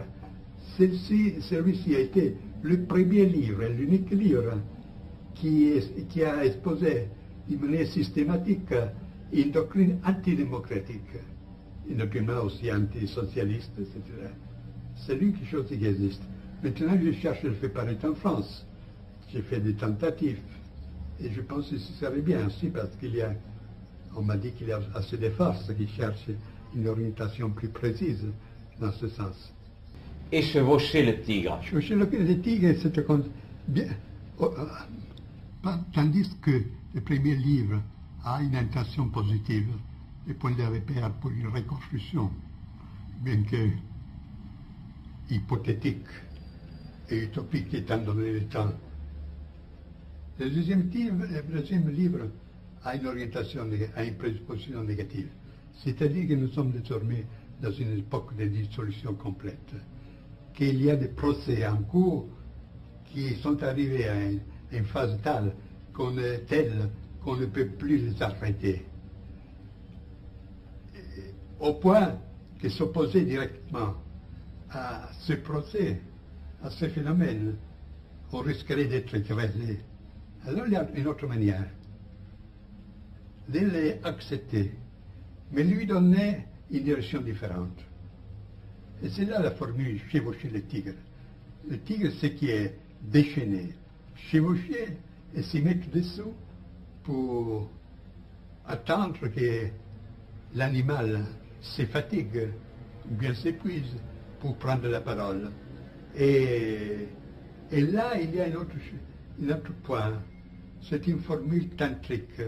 celui-ci a été le premier livre, l'unique livre qui, est, qui a exposé d'une manière systématique une doctrine antidémocratique, une doctrine aussi antisocialiste, et cetera. C'est l'une des choses qui existe. Maintenant, je cherche à le faire paraître en France. J'ai fait des tentatives. Et je pense que ce serait bien aussi parce qu'il y a, on m'a dit qu'il y a assez de forces qui cherchent une orientation plus précise dans ce sens. Et chevaucher le tigre. Chevaucher le, le tigre, c'est bien. Oh, euh, tandis que le premier livre a une intention positive, le point de repère pour une reconstruction, bien que hypothétique et utopique étant donné le temps. Le deuxième livre, le deuxième livre a une orientation, a une prédisposition négative. C'est-à-dire que nous sommes désormais dans une époque de dissolution complète, qu'il y a des procès en cours qui sont arrivés à une, à une phase telle qu'on est telle qu'on ne peut plus les arrêter. Au point que s'opposer directement à ce procès, à ce phénomène, on risquerait d'être écrasé. Alors il y a une autre manière de les accepter, mais lui donner une direction différente. Et c'est là la formule chevaucher le tigre. Le tigre, c'est qui est déchaîné, chevaucher et s'y mettre dessous pour attendre que l'animal se fatigue ou bien s'épuise pour prendre la parole. Et, et là, il y a un autre, un autre point. C'est une formule tantrique.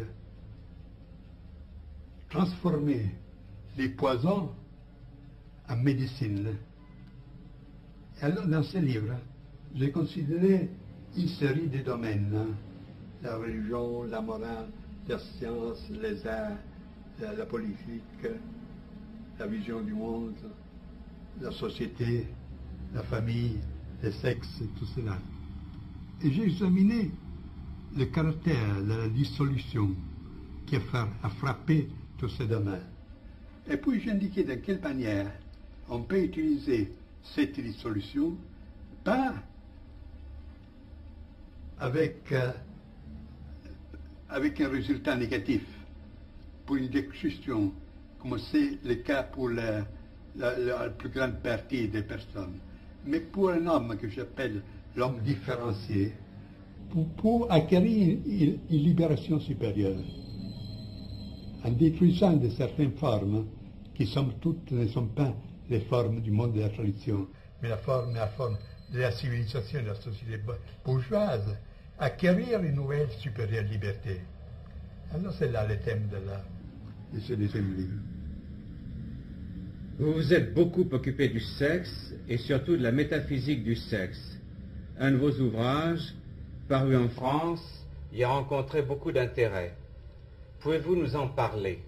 Transformer les poisons en médecine. Et alors, dans ce livre, j'ai considéré une série de domaines. La religion, la morale, la science, les arts, la, la politique, la vision du monde, la société, la famille, le sexe, tout cela. Et j'ai examiné le caractère de la dissolution qui a frappé tous ces domaines. Et puis j'ai indiqué de quelle manière on peut utiliser cette dissolution, pas avec, euh, avec un résultat négatif pour une destruction, comme c'est le cas pour la, la, la plus grande partie des personnes, mais pour un homme que j'appelle l'homme différencié, pour, pour acquérir une, une libération supérieure, en détruisant de certaines formes qui, somme toute, ne sont pas les formes du monde de la tradition, mais la forme, la forme de la civilisation, de la société bourgeoise, acquérir une nouvelle supérieure liberté. Alors c'est là le thème de, la, de ce deuxième livre. Vous vous êtes beaucoup occupé du sexe et surtout de la métaphysique du sexe. Un de vos ouvrages, paru en France, y a rencontré beaucoup d'intérêt. Pouvez-vous nous en parler?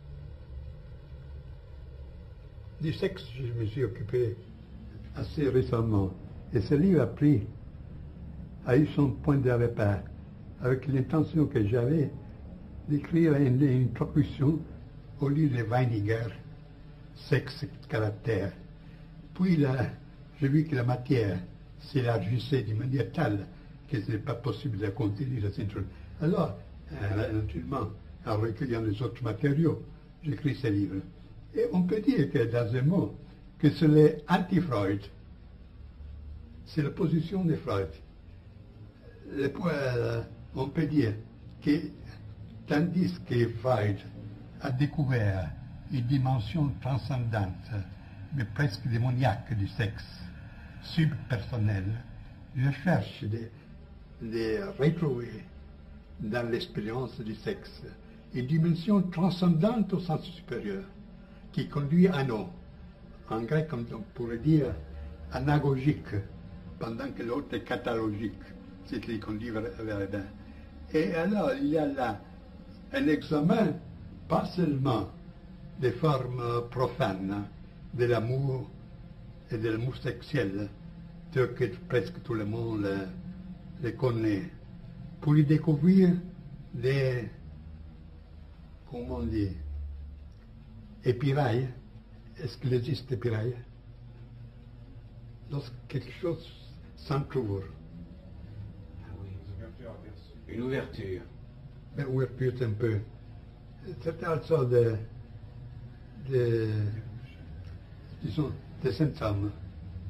Du sexe, je me suis occupé assez récemment. Et ce livre a pris, a eu son point de repère, avec l'intention que j'avais d'écrire une, une introduction au livre de Weininger, Sexe et caractère. Puis là, j'ai vu que la matière s'élargissait d'une manière telle que ce n'est pas possible de contenir cette introduction. Alors, euh, naturellement, en recueillant les autres matériaux, j'écris ce livre. Et on peut dire que, dans un mot, que c'est l'anti-Freud. C'est la position de Freud. Le point, euh, on peut dire que, tandis que Freud a découvert une dimension transcendante, mais presque démoniaque du sexe, subpersonnel, je cherche de, de retrouver dans l'expérience du sexe une dimension transcendante au sens supérieur, qui conduit à non. En grec, on pourrait dire anagogique, pendant que l'autre est catalogique, c'est qui conduit vers, vers le bien. Et alors, il y a là un examen, pas seulement des formes profanes de l'amour et de l'amour sexuel, tel que presque tout le monde le, le connaît, pour y découvrir des, comment on dit, épirailles. Est-ce qu'il existe épirailles? Lorsque quelque chose s'entrouvre. Ah oui, une ouverture. Mais ouverture, c'est un peu. C'est une sorte de, de, disons, de symptômes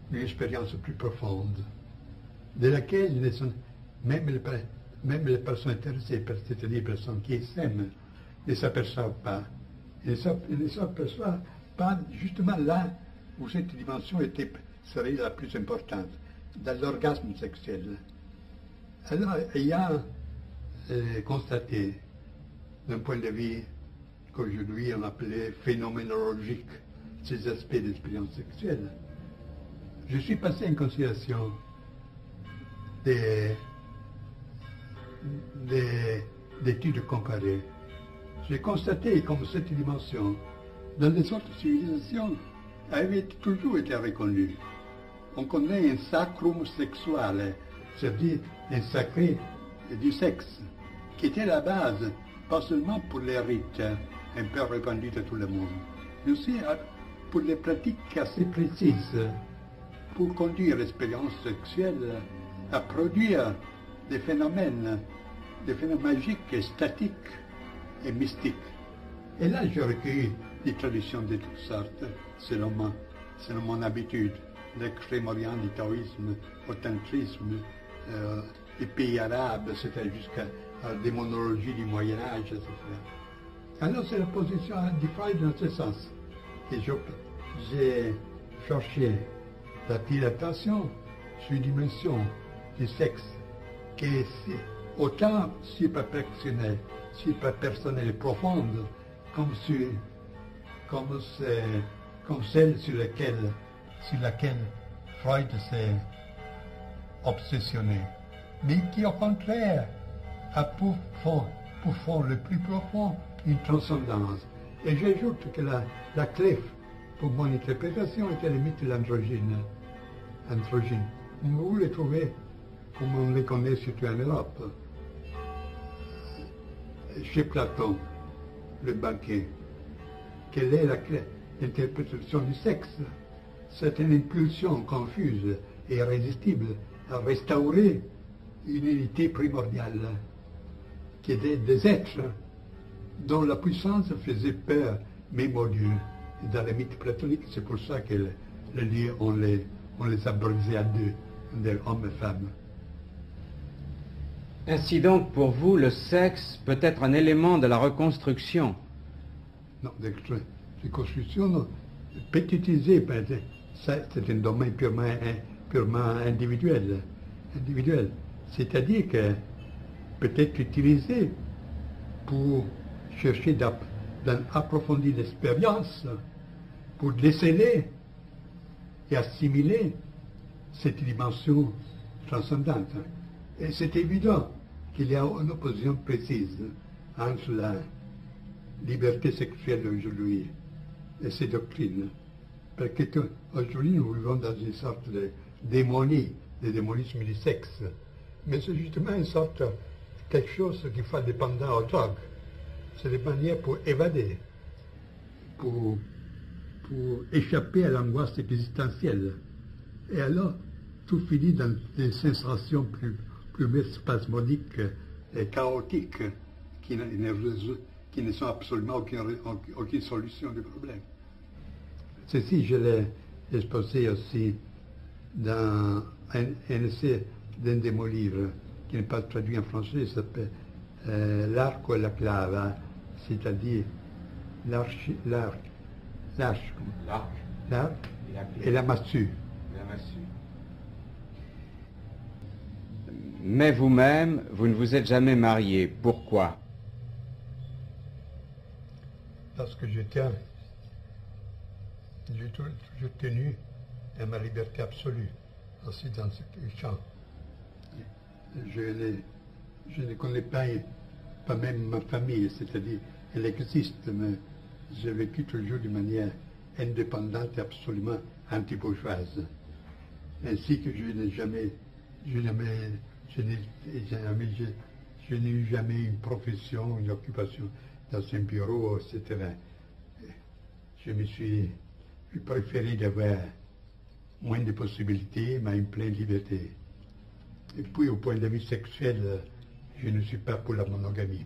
une expérience plus profonde, de laquelle les, même, les, même les personnes intéressées, c'est-à-dire les personnes qui s'aiment, ne s'aperçoivent pas. Ils ne s'aperçoivent pas justement là où cette dimension était, serait la plus importante, dans l'orgasme sexuel. Alors, il y a euh, constaté, d'un point de vue qu'aujourd'hui on appelait phénoménologique, ces aspects d'expérience sexuelle. Je suis passé en considération des, des, des études comparées. J'ai constaté comme cette dimension, dans les autres civilisations, avait toujours été reconnue. On connaît un sacrum sexual, c'est-à-dire un sacré du sexe, qui était la base, pas seulement pour les rites un peu répandus de tout le monde, mais aussi pour les pratiques assez précises, pour conduire l'expérience sexuelle à produire des phénomènes, des phénomènes magiques, statiques et mystiques. Et là, j'ai recueilli des traditions de toutes sortes, selon, ma, selon mon habitude, l'extrême-orient, du taoïsme, au tantrisme, euh, les pays arabes, c'était jusqu'à la démonologie du Moyen-Âge, et cetera. Alors, c'est la position du Freud dans ce sens. Et j'ai cherché d'attirer l'attention sur une dimension du sexe qui est autant super-personnelle, super-personnelle et profonde, comme, sur, comme, comme celle sur laquelle, sur laquelle Freud s'est obsessionné, mais qui au contraire a pour fond, pour fond le plus profond une transcendance. Et j'ajoute que la, la clé pour mon interprétation était le mythe de l'androgyne. Androgyne. Vous les trouvez comme on les connaît surtout en Europe. Chez Platon, le banquet. Quelle est la clé d'interprétation du sexe? C'est une impulsion confuse et irrésistible à restaurer une unité primordiale, qui était des êtres dont la puissance faisait peur même aux dieux. Dans les mythes platoniques, c'est pour ça que le, le dieu, on les, on les a brisés à deux, hommes et femmes. Ainsi donc, pour vous, le sexe peut être un élément de la reconstruction? Non, de reconstruction, non. Pétitisé, c'est un domaine purement, purement individuel. individuel. C'est-à-dire que peut-être utilisé pour chercher d'approfondir l'expérience, pour déceler et assimiler cette dimension transcendante. Et c'est évident qu'il y a une opposition précise entre la liberté sexuelle d'aujourd'hui et ces doctrines. Parce qu'aujourd'hui, nous vivons dans une sorte de démonie, de démonisme du sexe. Mais c'est justement une sorte, quelque chose qui fait dépendant aux drogues. C'est des manières pour évader, pour, pour échapper à l'angoisse existentielle. Et alors, tout finit dans des sensations plus, plus spasmodiques et chaotiques qui ne, qui ne sont absolument aucune, aucune solution du problème. Ceci, je l'ai exposé aussi dans un, un essai d'un de mes livres, qui n'est pas traduit en français, s'appelle euh, L'arc et la clave, c'est-à-dire l'arc, l'arc, l'arc, l'arc et la massue. La massue. Mais vous-même, vous ne vous êtes jamais marié. Pourquoi? Parce que je tiens, j'ai toujours tenu à ma liberté absolue, aussi dans ce champ. Je ne, je ne connais pas, pas même ma famille, c'est-à-dire, elle existe, mais j'ai vécu toujours de manière indépendante et absolument anti-bourgeoise. Ainsi que je n'ai jamais, je n'ai je n'ai jamais, je, je n'ai eu jamais une profession, une occupation dans un bureau, et cetera. Je me suis préféré d'avoir moins de possibilités, mais une pleine liberté. Et puis, au point de vue sexuel, je ne suis pas pour la monogamie.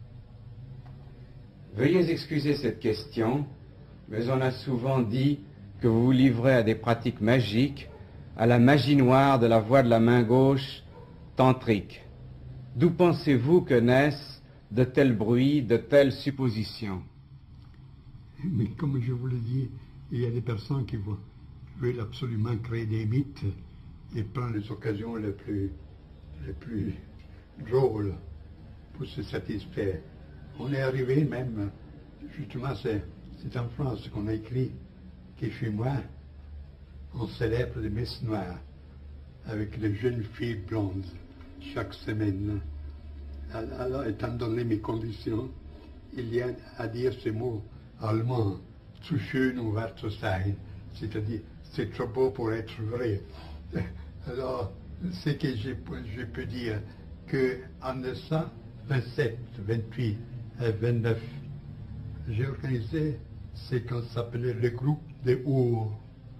Veuillez excuser cette question, mais on a souvent dit que vous vous livrez à des pratiques magiques à la magie noire de la voix de la main gauche tantrique. D'où pensez-vous que naissent de tels bruits, de telles suppositions? Mais comme je vous l'ai dit, il y a des personnes qui vont- veulent absolument créer des mythes et prendre les occasions les plus, les plus drôles pour se satisfaire. On est arrivé même, justement, c'est c'est en France qu'on a écrit que chez moi, on célèbre les messes noires avec les jeunes filles blondes chaque semaine. Alors, étant donné mes conditions, il y a à dire ce mot allemand, zu schön um wahr zu sein, c'est-à-dire c'est trop beau pour être vrai. Alors, ce que je, je peux dire, qu'en mille neuf cent vingt-sept, vingt-huit et vingt-neuf, j'ai organisé ce qu'on s'appelait le groupe des Our,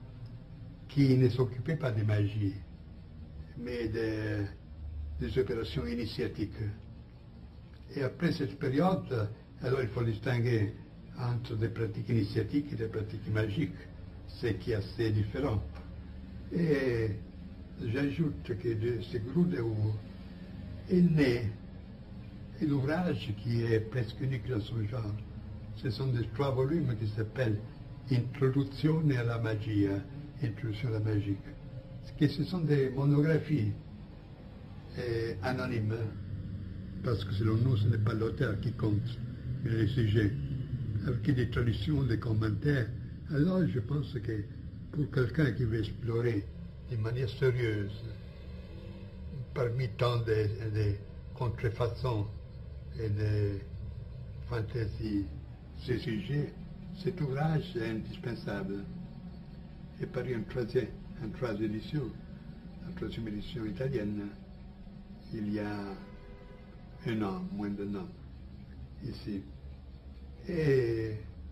qui ne s'occupait pas de magie, mais de, des opérations initiatiques. Et après cette période, alors il faut distinguer entre des pratiques initiatiques et des pratiques magiques, ce qui est assez différent. Et j'ajoute que de ce groupe de Our est né un ouvrage qui est presque unique dans son genre. Ce sont des trois volumes qui s'appellent Introduzione alla magia, Introduction à la magie. Que ce sont des monographies eh, anonymes, parce que selon nous, ce n'est pas l'auteur qui compte, mais le sujet, avec des traductions, des commentaires. Alors je pense que pour quelqu'un qui veut explorer d'une manière sérieuse, parmi tant de, de contrefaçons et de fantaisies, ce sujet, cet ouvrage est indispensable. Et paru en troisième, en troisième édition, en troisième édition italienne, il y a un an, moins d'un an, ici. Et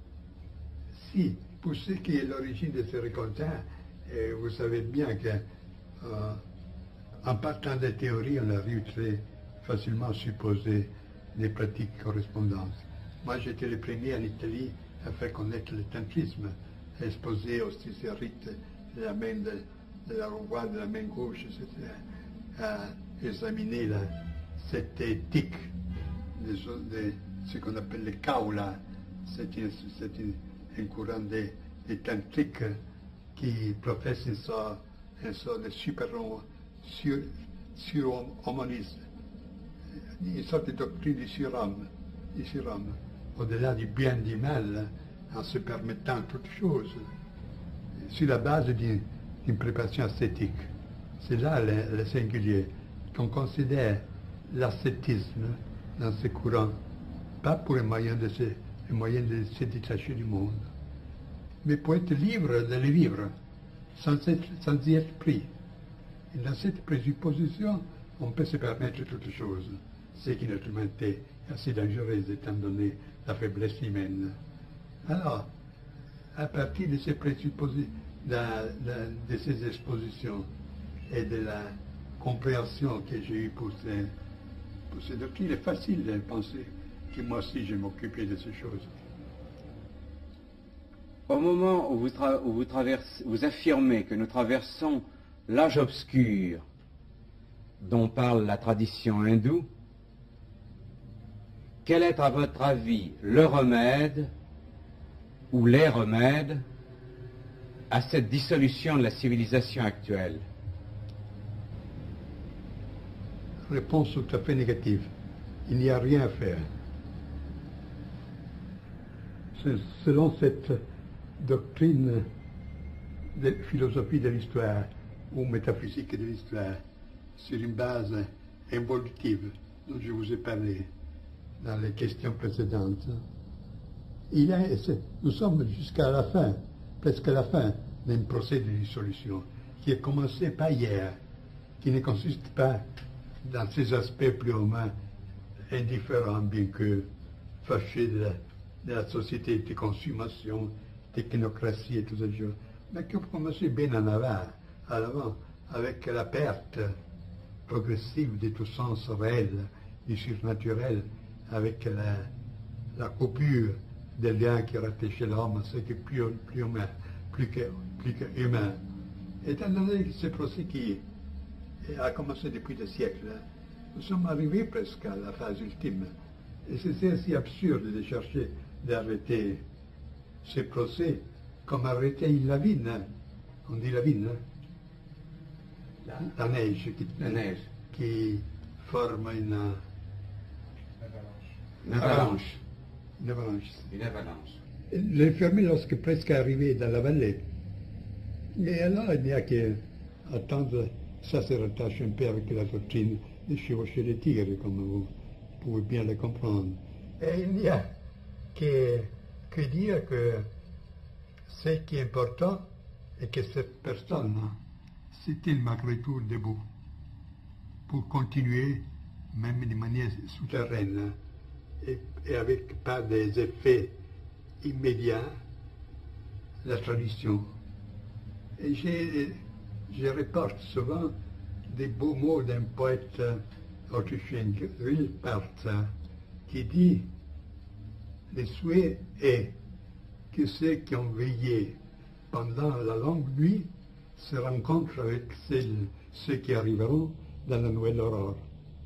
si, pour ce qui est l'origine de ce recueil, vous savez bien que euh, en partant des théories, on arrive très facilement à supposer des pratiques correspondantes. Moi, j'étais le premier en Italie à faire connaître le tantrisme, à exposer aussi ces rites de la main de, de la roi, de la main gauche, et cetera, à examiner la, cette éthique de, de ce qu'on appelle le kaula. C'est un, un courant de, de tantrique qui professe une sorte, une sorte de super-homonisme, sur, sur une sorte de doctrine du surhomme, du surhomme, au-delà du bien et du mal, en se permettant toutes choses, sur la base d'une préparation ascétique. C'est là le, le singulier, qu'on considère l'ascétisme dans ce courant, pas pour un moyen de se, un moyen de se détacher du monde, mais pour être libre de le vivre, sans, être, sans y être pris. Et dans cette présupposition, on peut se permettre toutes choses, ce qui naturellement est assez dangereux étant donné la faiblesse humaine. Alors, à partir de ces présuppositions, de, de, de ces expositions et de la compréhension que j'ai eue pour ces, pour ces doctrines, il est facile de penser que moi aussi je m'occupais de ces choses. Au moment où vous, tra- où vous, traversez, vous affirmez que nous traversons l'âge obscur dont parle la tradition hindoue, quel est à votre avis le remède ou les remèdes à cette dissolution de la civilisation actuelle? Réponse tout à fait négative. Il n'y a rien à faire. Selon cette doctrine de philosophie de l'histoire ou métaphysique de l'histoire, sur une base involutive dont je vous ai parlé dans les questions précédentes, il a, nous sommes jusqu'à la fin, presque à la fin d'un procès de dissolution qui a commencé pas hier, qui ne consiste pas dans ses aspects plus ou moins indifférents, bien que fâchés de la, de la société de consommation, technocratie et tout ça, mais qui a commencé bien en avant, à l'avant, avec la perte progressive de tout sens réel, du surnaturel, avec la, la coupure des liens qui rattachaient l'homme à ce qui est plus, plus humain, plus que, plus que humain. Étant donné que ce procès qui a commencé depuis des siècles, nous sommes arrivés presque à la phase ultime. Et c'est assez absurde de chercher d'arrêter ce procès comme arrêter une lavine. On dit lavine, hein? la, la neige, qui, La neige. qui forme une, Une avalanche. une avalanche. Une avalanche. Les fermer lorsque presque arrivé dans la vallée. Et alors, il n'y a qu'à attendre, ça se rattache un peu avec la doctrine de chevaucher les tigres, comme vous pouvez bien le comprendre. Et il n'y a que, que dire que ce qui est important est que cette personne s'est-il malgré tout debout pour continuer, même de manière souterraine, et, et avec pas des effets immédiats, la tradition. Et j'ai, je reporte souvent des beaux mots d'un poète autrichien, Rilpart, qui dit « Le souhait est que ceux qui ont veillé pendant la longue nuit se rencontrent avec celles, ceux qui arriveront dans la nouvelle aurore. »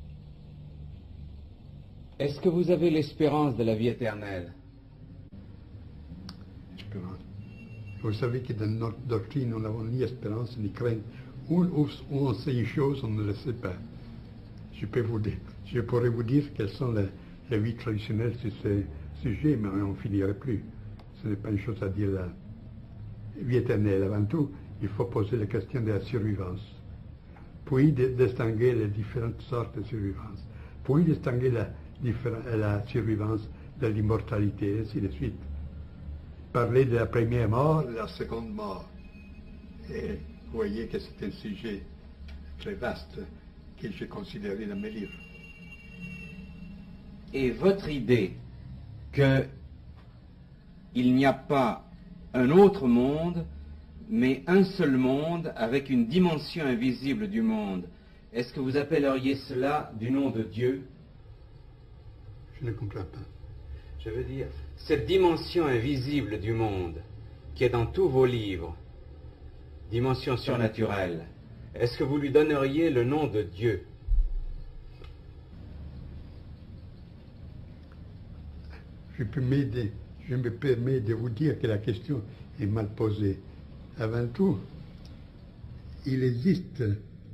Est-ce que vous avez l'espérance de la vie éternelle? Espérance. Vous savez que dans notre doctrine, nous n'avons ni espérance ni crainte. Où, où, où on sait une chose, on ne le sait pas. Je peux vous dire, je pourrais vous dire quelles sont les, les vies traditionnelles sur ces sujets, mais on ne finirait plus. Ce n'est pas une chose à dire là. Vie éternelle, avant tout, il faut poser la question de la survivance. Puis de, distinguer les différentes sortes de survivance. Puis distinguer la, la survivance de l'immortalité, et ainsi de suite. Parler de la première mort, de la seconde mort. Et vous voyez que c'est un sujet très vaste que j'ai considéré dans mes livres. Et votre idée que il n'y a pas un autre monde, mais un seul monde avec une dimension invisible du monde, est-ce que vous appelleriez cela du nom de Dieu? Je ne comprends pas. Je veux dire, cette dimension invisible du monde, qui est dans tous vos livres, dimension surnaturelle, est-ce que vous lui donneriez le nom de Dieu? Je, peux m'aider, je me permets de vous dire que la question est mal posée. Avant tout, il existe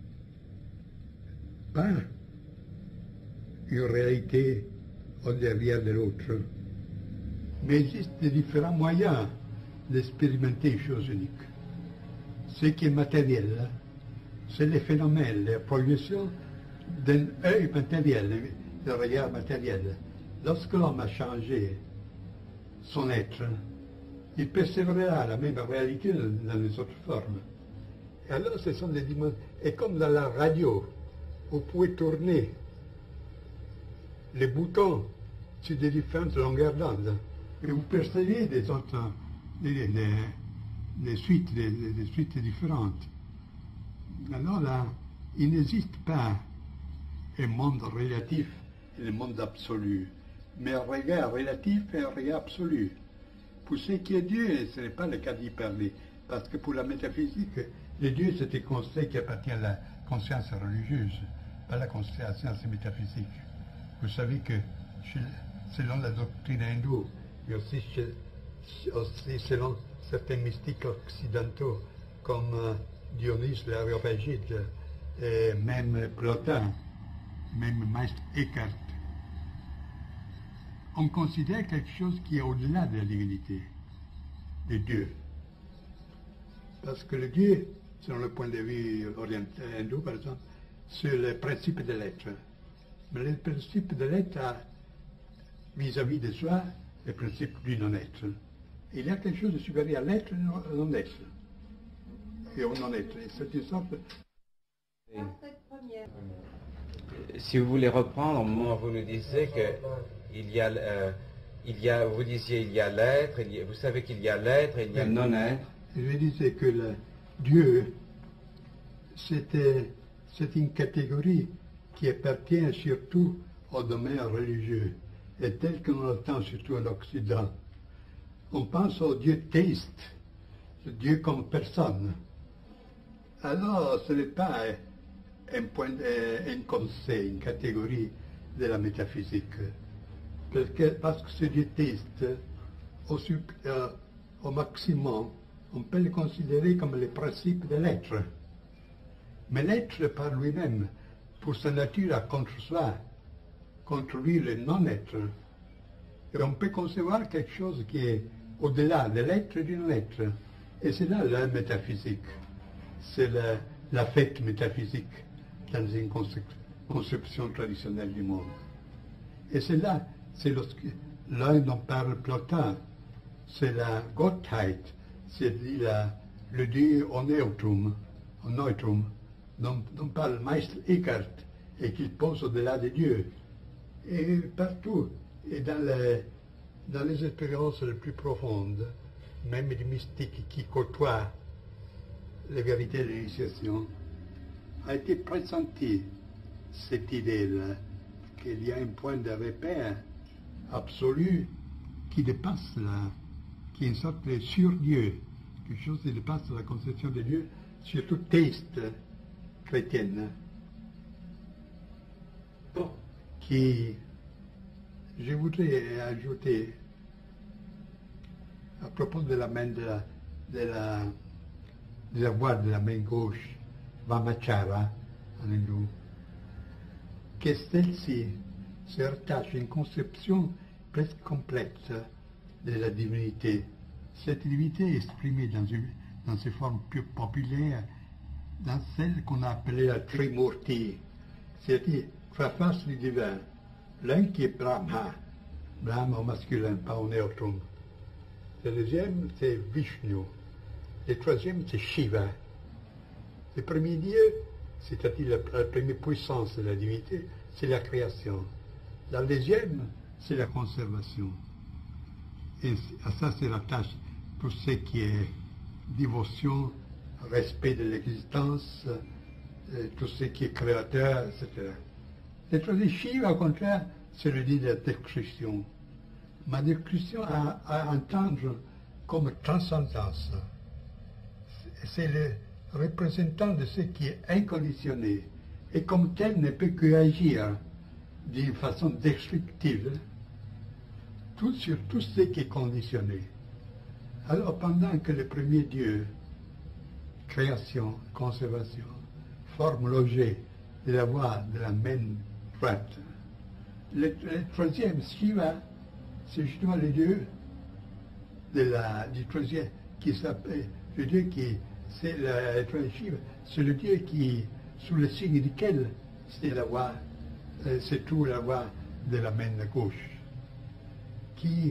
pas une réalité au derrière de l'autre, mais il existe des différents moyens d'expérimenter une chose unique. Ce qui est matériel, c'est les phénomènes, les projections d'un œil matériel, d'un regard matériel. Lorsque l'homme a changé son être, il persévérera la même réalité dans les autres formes. Et alors, ce sont des dimensions. Et comme dans la radio, vous pouvez tourner les boutons sur des différentes longueurs d'onde, et vous percevez des autres, des, des, des suites, des, des suites différentes. Alors là, il n'existe pas un monde relatif et un monde absolu, mais un regard relatif et un regard absolu. Pour ce qui est Dieu, ce n'est pas le cas d'y parler, parce que pour la métaphysique, le Dieu c'est un concept qui appartient à la conscience religieuse, pas la conscience métaphysique. Vous savez que selon la doctrine hindoue, et aussi, aussi selon certains mystiques occidentaux, comme Dionys l'Aréopagite, et même Plotin, même Maître Eckhart, on considère quelque chose qui est au-delà de la divinité, de Dieu. Parce que le Dieu, selon le point de vue oriental, hindou par exemple, c'est le principe de l'être. Mais le principe de l'être a, vis-à-vis de soi, le principe du non-être. Il y a quelque chose de supérieur à l'être et au non-être. Et au non-être. Et c'est une sorte de... Si vous voulez reprendre, au moment où vous nous disiez que il y a, euh, il y a, vous disiez il y a l'être, il y a- vous savez qu'il y a l'être et il y a le non-être. Je disais que le Dieu, c'était, c'est une catégorie qui appartient surtout au domaine religieux, et tel qu'on l'entend surtout en Occident. On pense au Dieu théiste, le Dieu comme personne. Alors, ce n'est pas un point, un conseil, une catégorie de la métaphysique. Parce que, parce que ce Dieu théiste, au, euh, au maximum, on peut le considérer comme le principe de l'être. Mais l'être par lui-même, pour sa nature, a contre soi, contre lui le non-être. Et on peut concevoir quelque chose qui est au-delà de l'être d'une lettre. Et c'est là la métaphysique. C'est la, la fête métaphysique dans une conception traditionnelle du monde. Et c'est là, c'est là dont parle Plotin, c'est la Gottheit, c'est le Dieu au neutrum, au neutrum, dont, dont parle Meister Eckhart, et qu'il pose au-delà de Dieu. Et partout, et dans les, dans les expériences les plus profondes, même les mystiques qui côtoient les vérités de l'initiation, a été pressenti cette idée-là, qu'il y a un point de repère absolu qui dépasse la, qui est une sorte de sur-Dieu, quelque chose qui dépasse la conception de Dieu, surtout théiste chrétienne, qui, je voudrais ajouter, à propos de la main de la, de la, de la voix de la main gauche, Vamachara, en hindou, que celle-ci se rattache à une conception presque complète de la divinité. Cette divinité est exprimée dans, une, dans ses formes plus populaires, dans celle qu'on a appelée la Trimurti, c'est-à-dire trois faces du divin. L'un qui est Brahma, Brahma au masculin, pas au neutrum. Le deuxième, c'est Vishnu. Le troisième, c'est Shiva. Le premier Dieu, c'est-à-dire la, la première puissance de la divinité, c'est la création. La deuxième, c'est la conservation. Et à ça se rattache tout ce qui est dévotion, respect de l'existence, tout ce qui est créateur, et cetera. Le troisième, Shiva, au contraire, c'est le dit de la destruction. Ma destruction à, à entendre comme transcendance. C'est le représentant de ce qui est inconditionné, et comme tel ne peut que agir d'une façon destructive tout sur tout ce qui est conditionné. Alors pendant que le premier Dieu, création, conservation, forme l'objet de la voie de la main droite, le, le troisième, Shiva, c'est justement le Dieu de la, du troisième, qui s'appelle, le Dieu qui, c'est le troisième Shiva, c'est le Dieu qui, sous le signe duquel c'est la voie, c'est tout la voie de la main gauche, qui,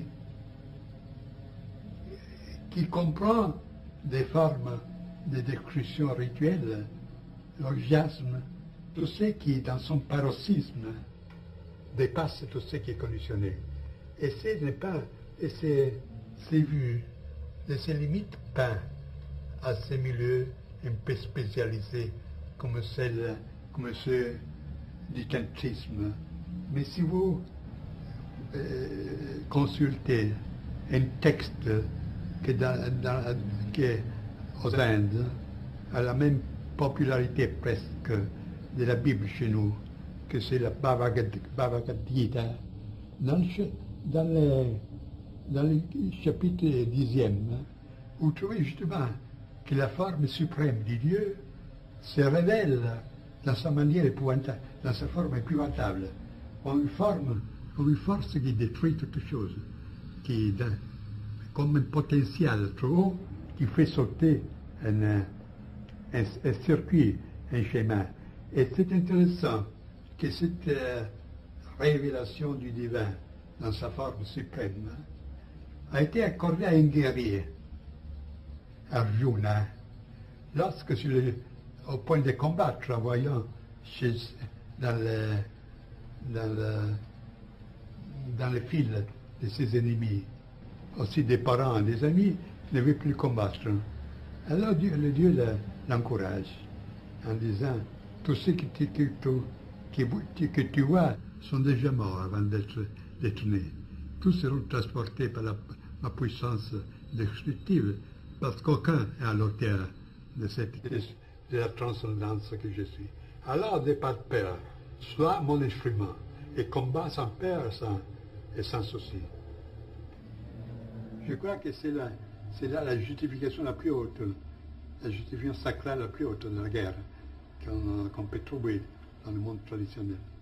qui comprend des formes de destruction rituelle, l'orgiasme, tout ce qui, dans son paroxysme, dépasse tout ce qui est conditionné. Et ce n'est pas, et c'est, c'est vu, ne se limite pas à ces milieux un peu spécialisés comme celle, comme ceux du tantrisme. Mais si vous euh, consultez un texte que dans, dans, qui est aux Indes a la même popularité presque de la Bible chez nous, que c'est la Bhagavad, Bhagavad Gita, dans le, dans le, dans le chapitre dixième, vous trouvez justement que la forme suprême du Dieu se révèle dans sa manière épouvantable, dans sa forme épouvantable, comme une forme, comme une force qui détruit toute chose, qui comme un potentiel trop haut qui fait sauter un, un, un circuit, un schéma. Et c'est intéressant que cette euh, révélation du divin dans sa forme suprême a été accordée à un guerrier, Arjuna, lorsque sur le, au point de combattre, en voyant chez, dans, le, dans, le, dans le fil de ses ennemis, aussi des parents, des amis, ne veut plus combattre. Alors Dieu, le Dieu l'encourage en disant, tous ceux que tu, que, que, que tu vois sont déjà morts avant d'être nés. Tous seront transportés par la, la puissance destructive, parce qu'aucun est à l'auteur de cette, de la transcendance que je suis. Alors, de par père, sois mon instrument et combat sans peur sans, et sans souci. Je crois que c'est là, c'est là la justification la plus haute, la justification sacrale la plus haute de la guerre qu'on qu'on peut trouver dans le monde traditionnel.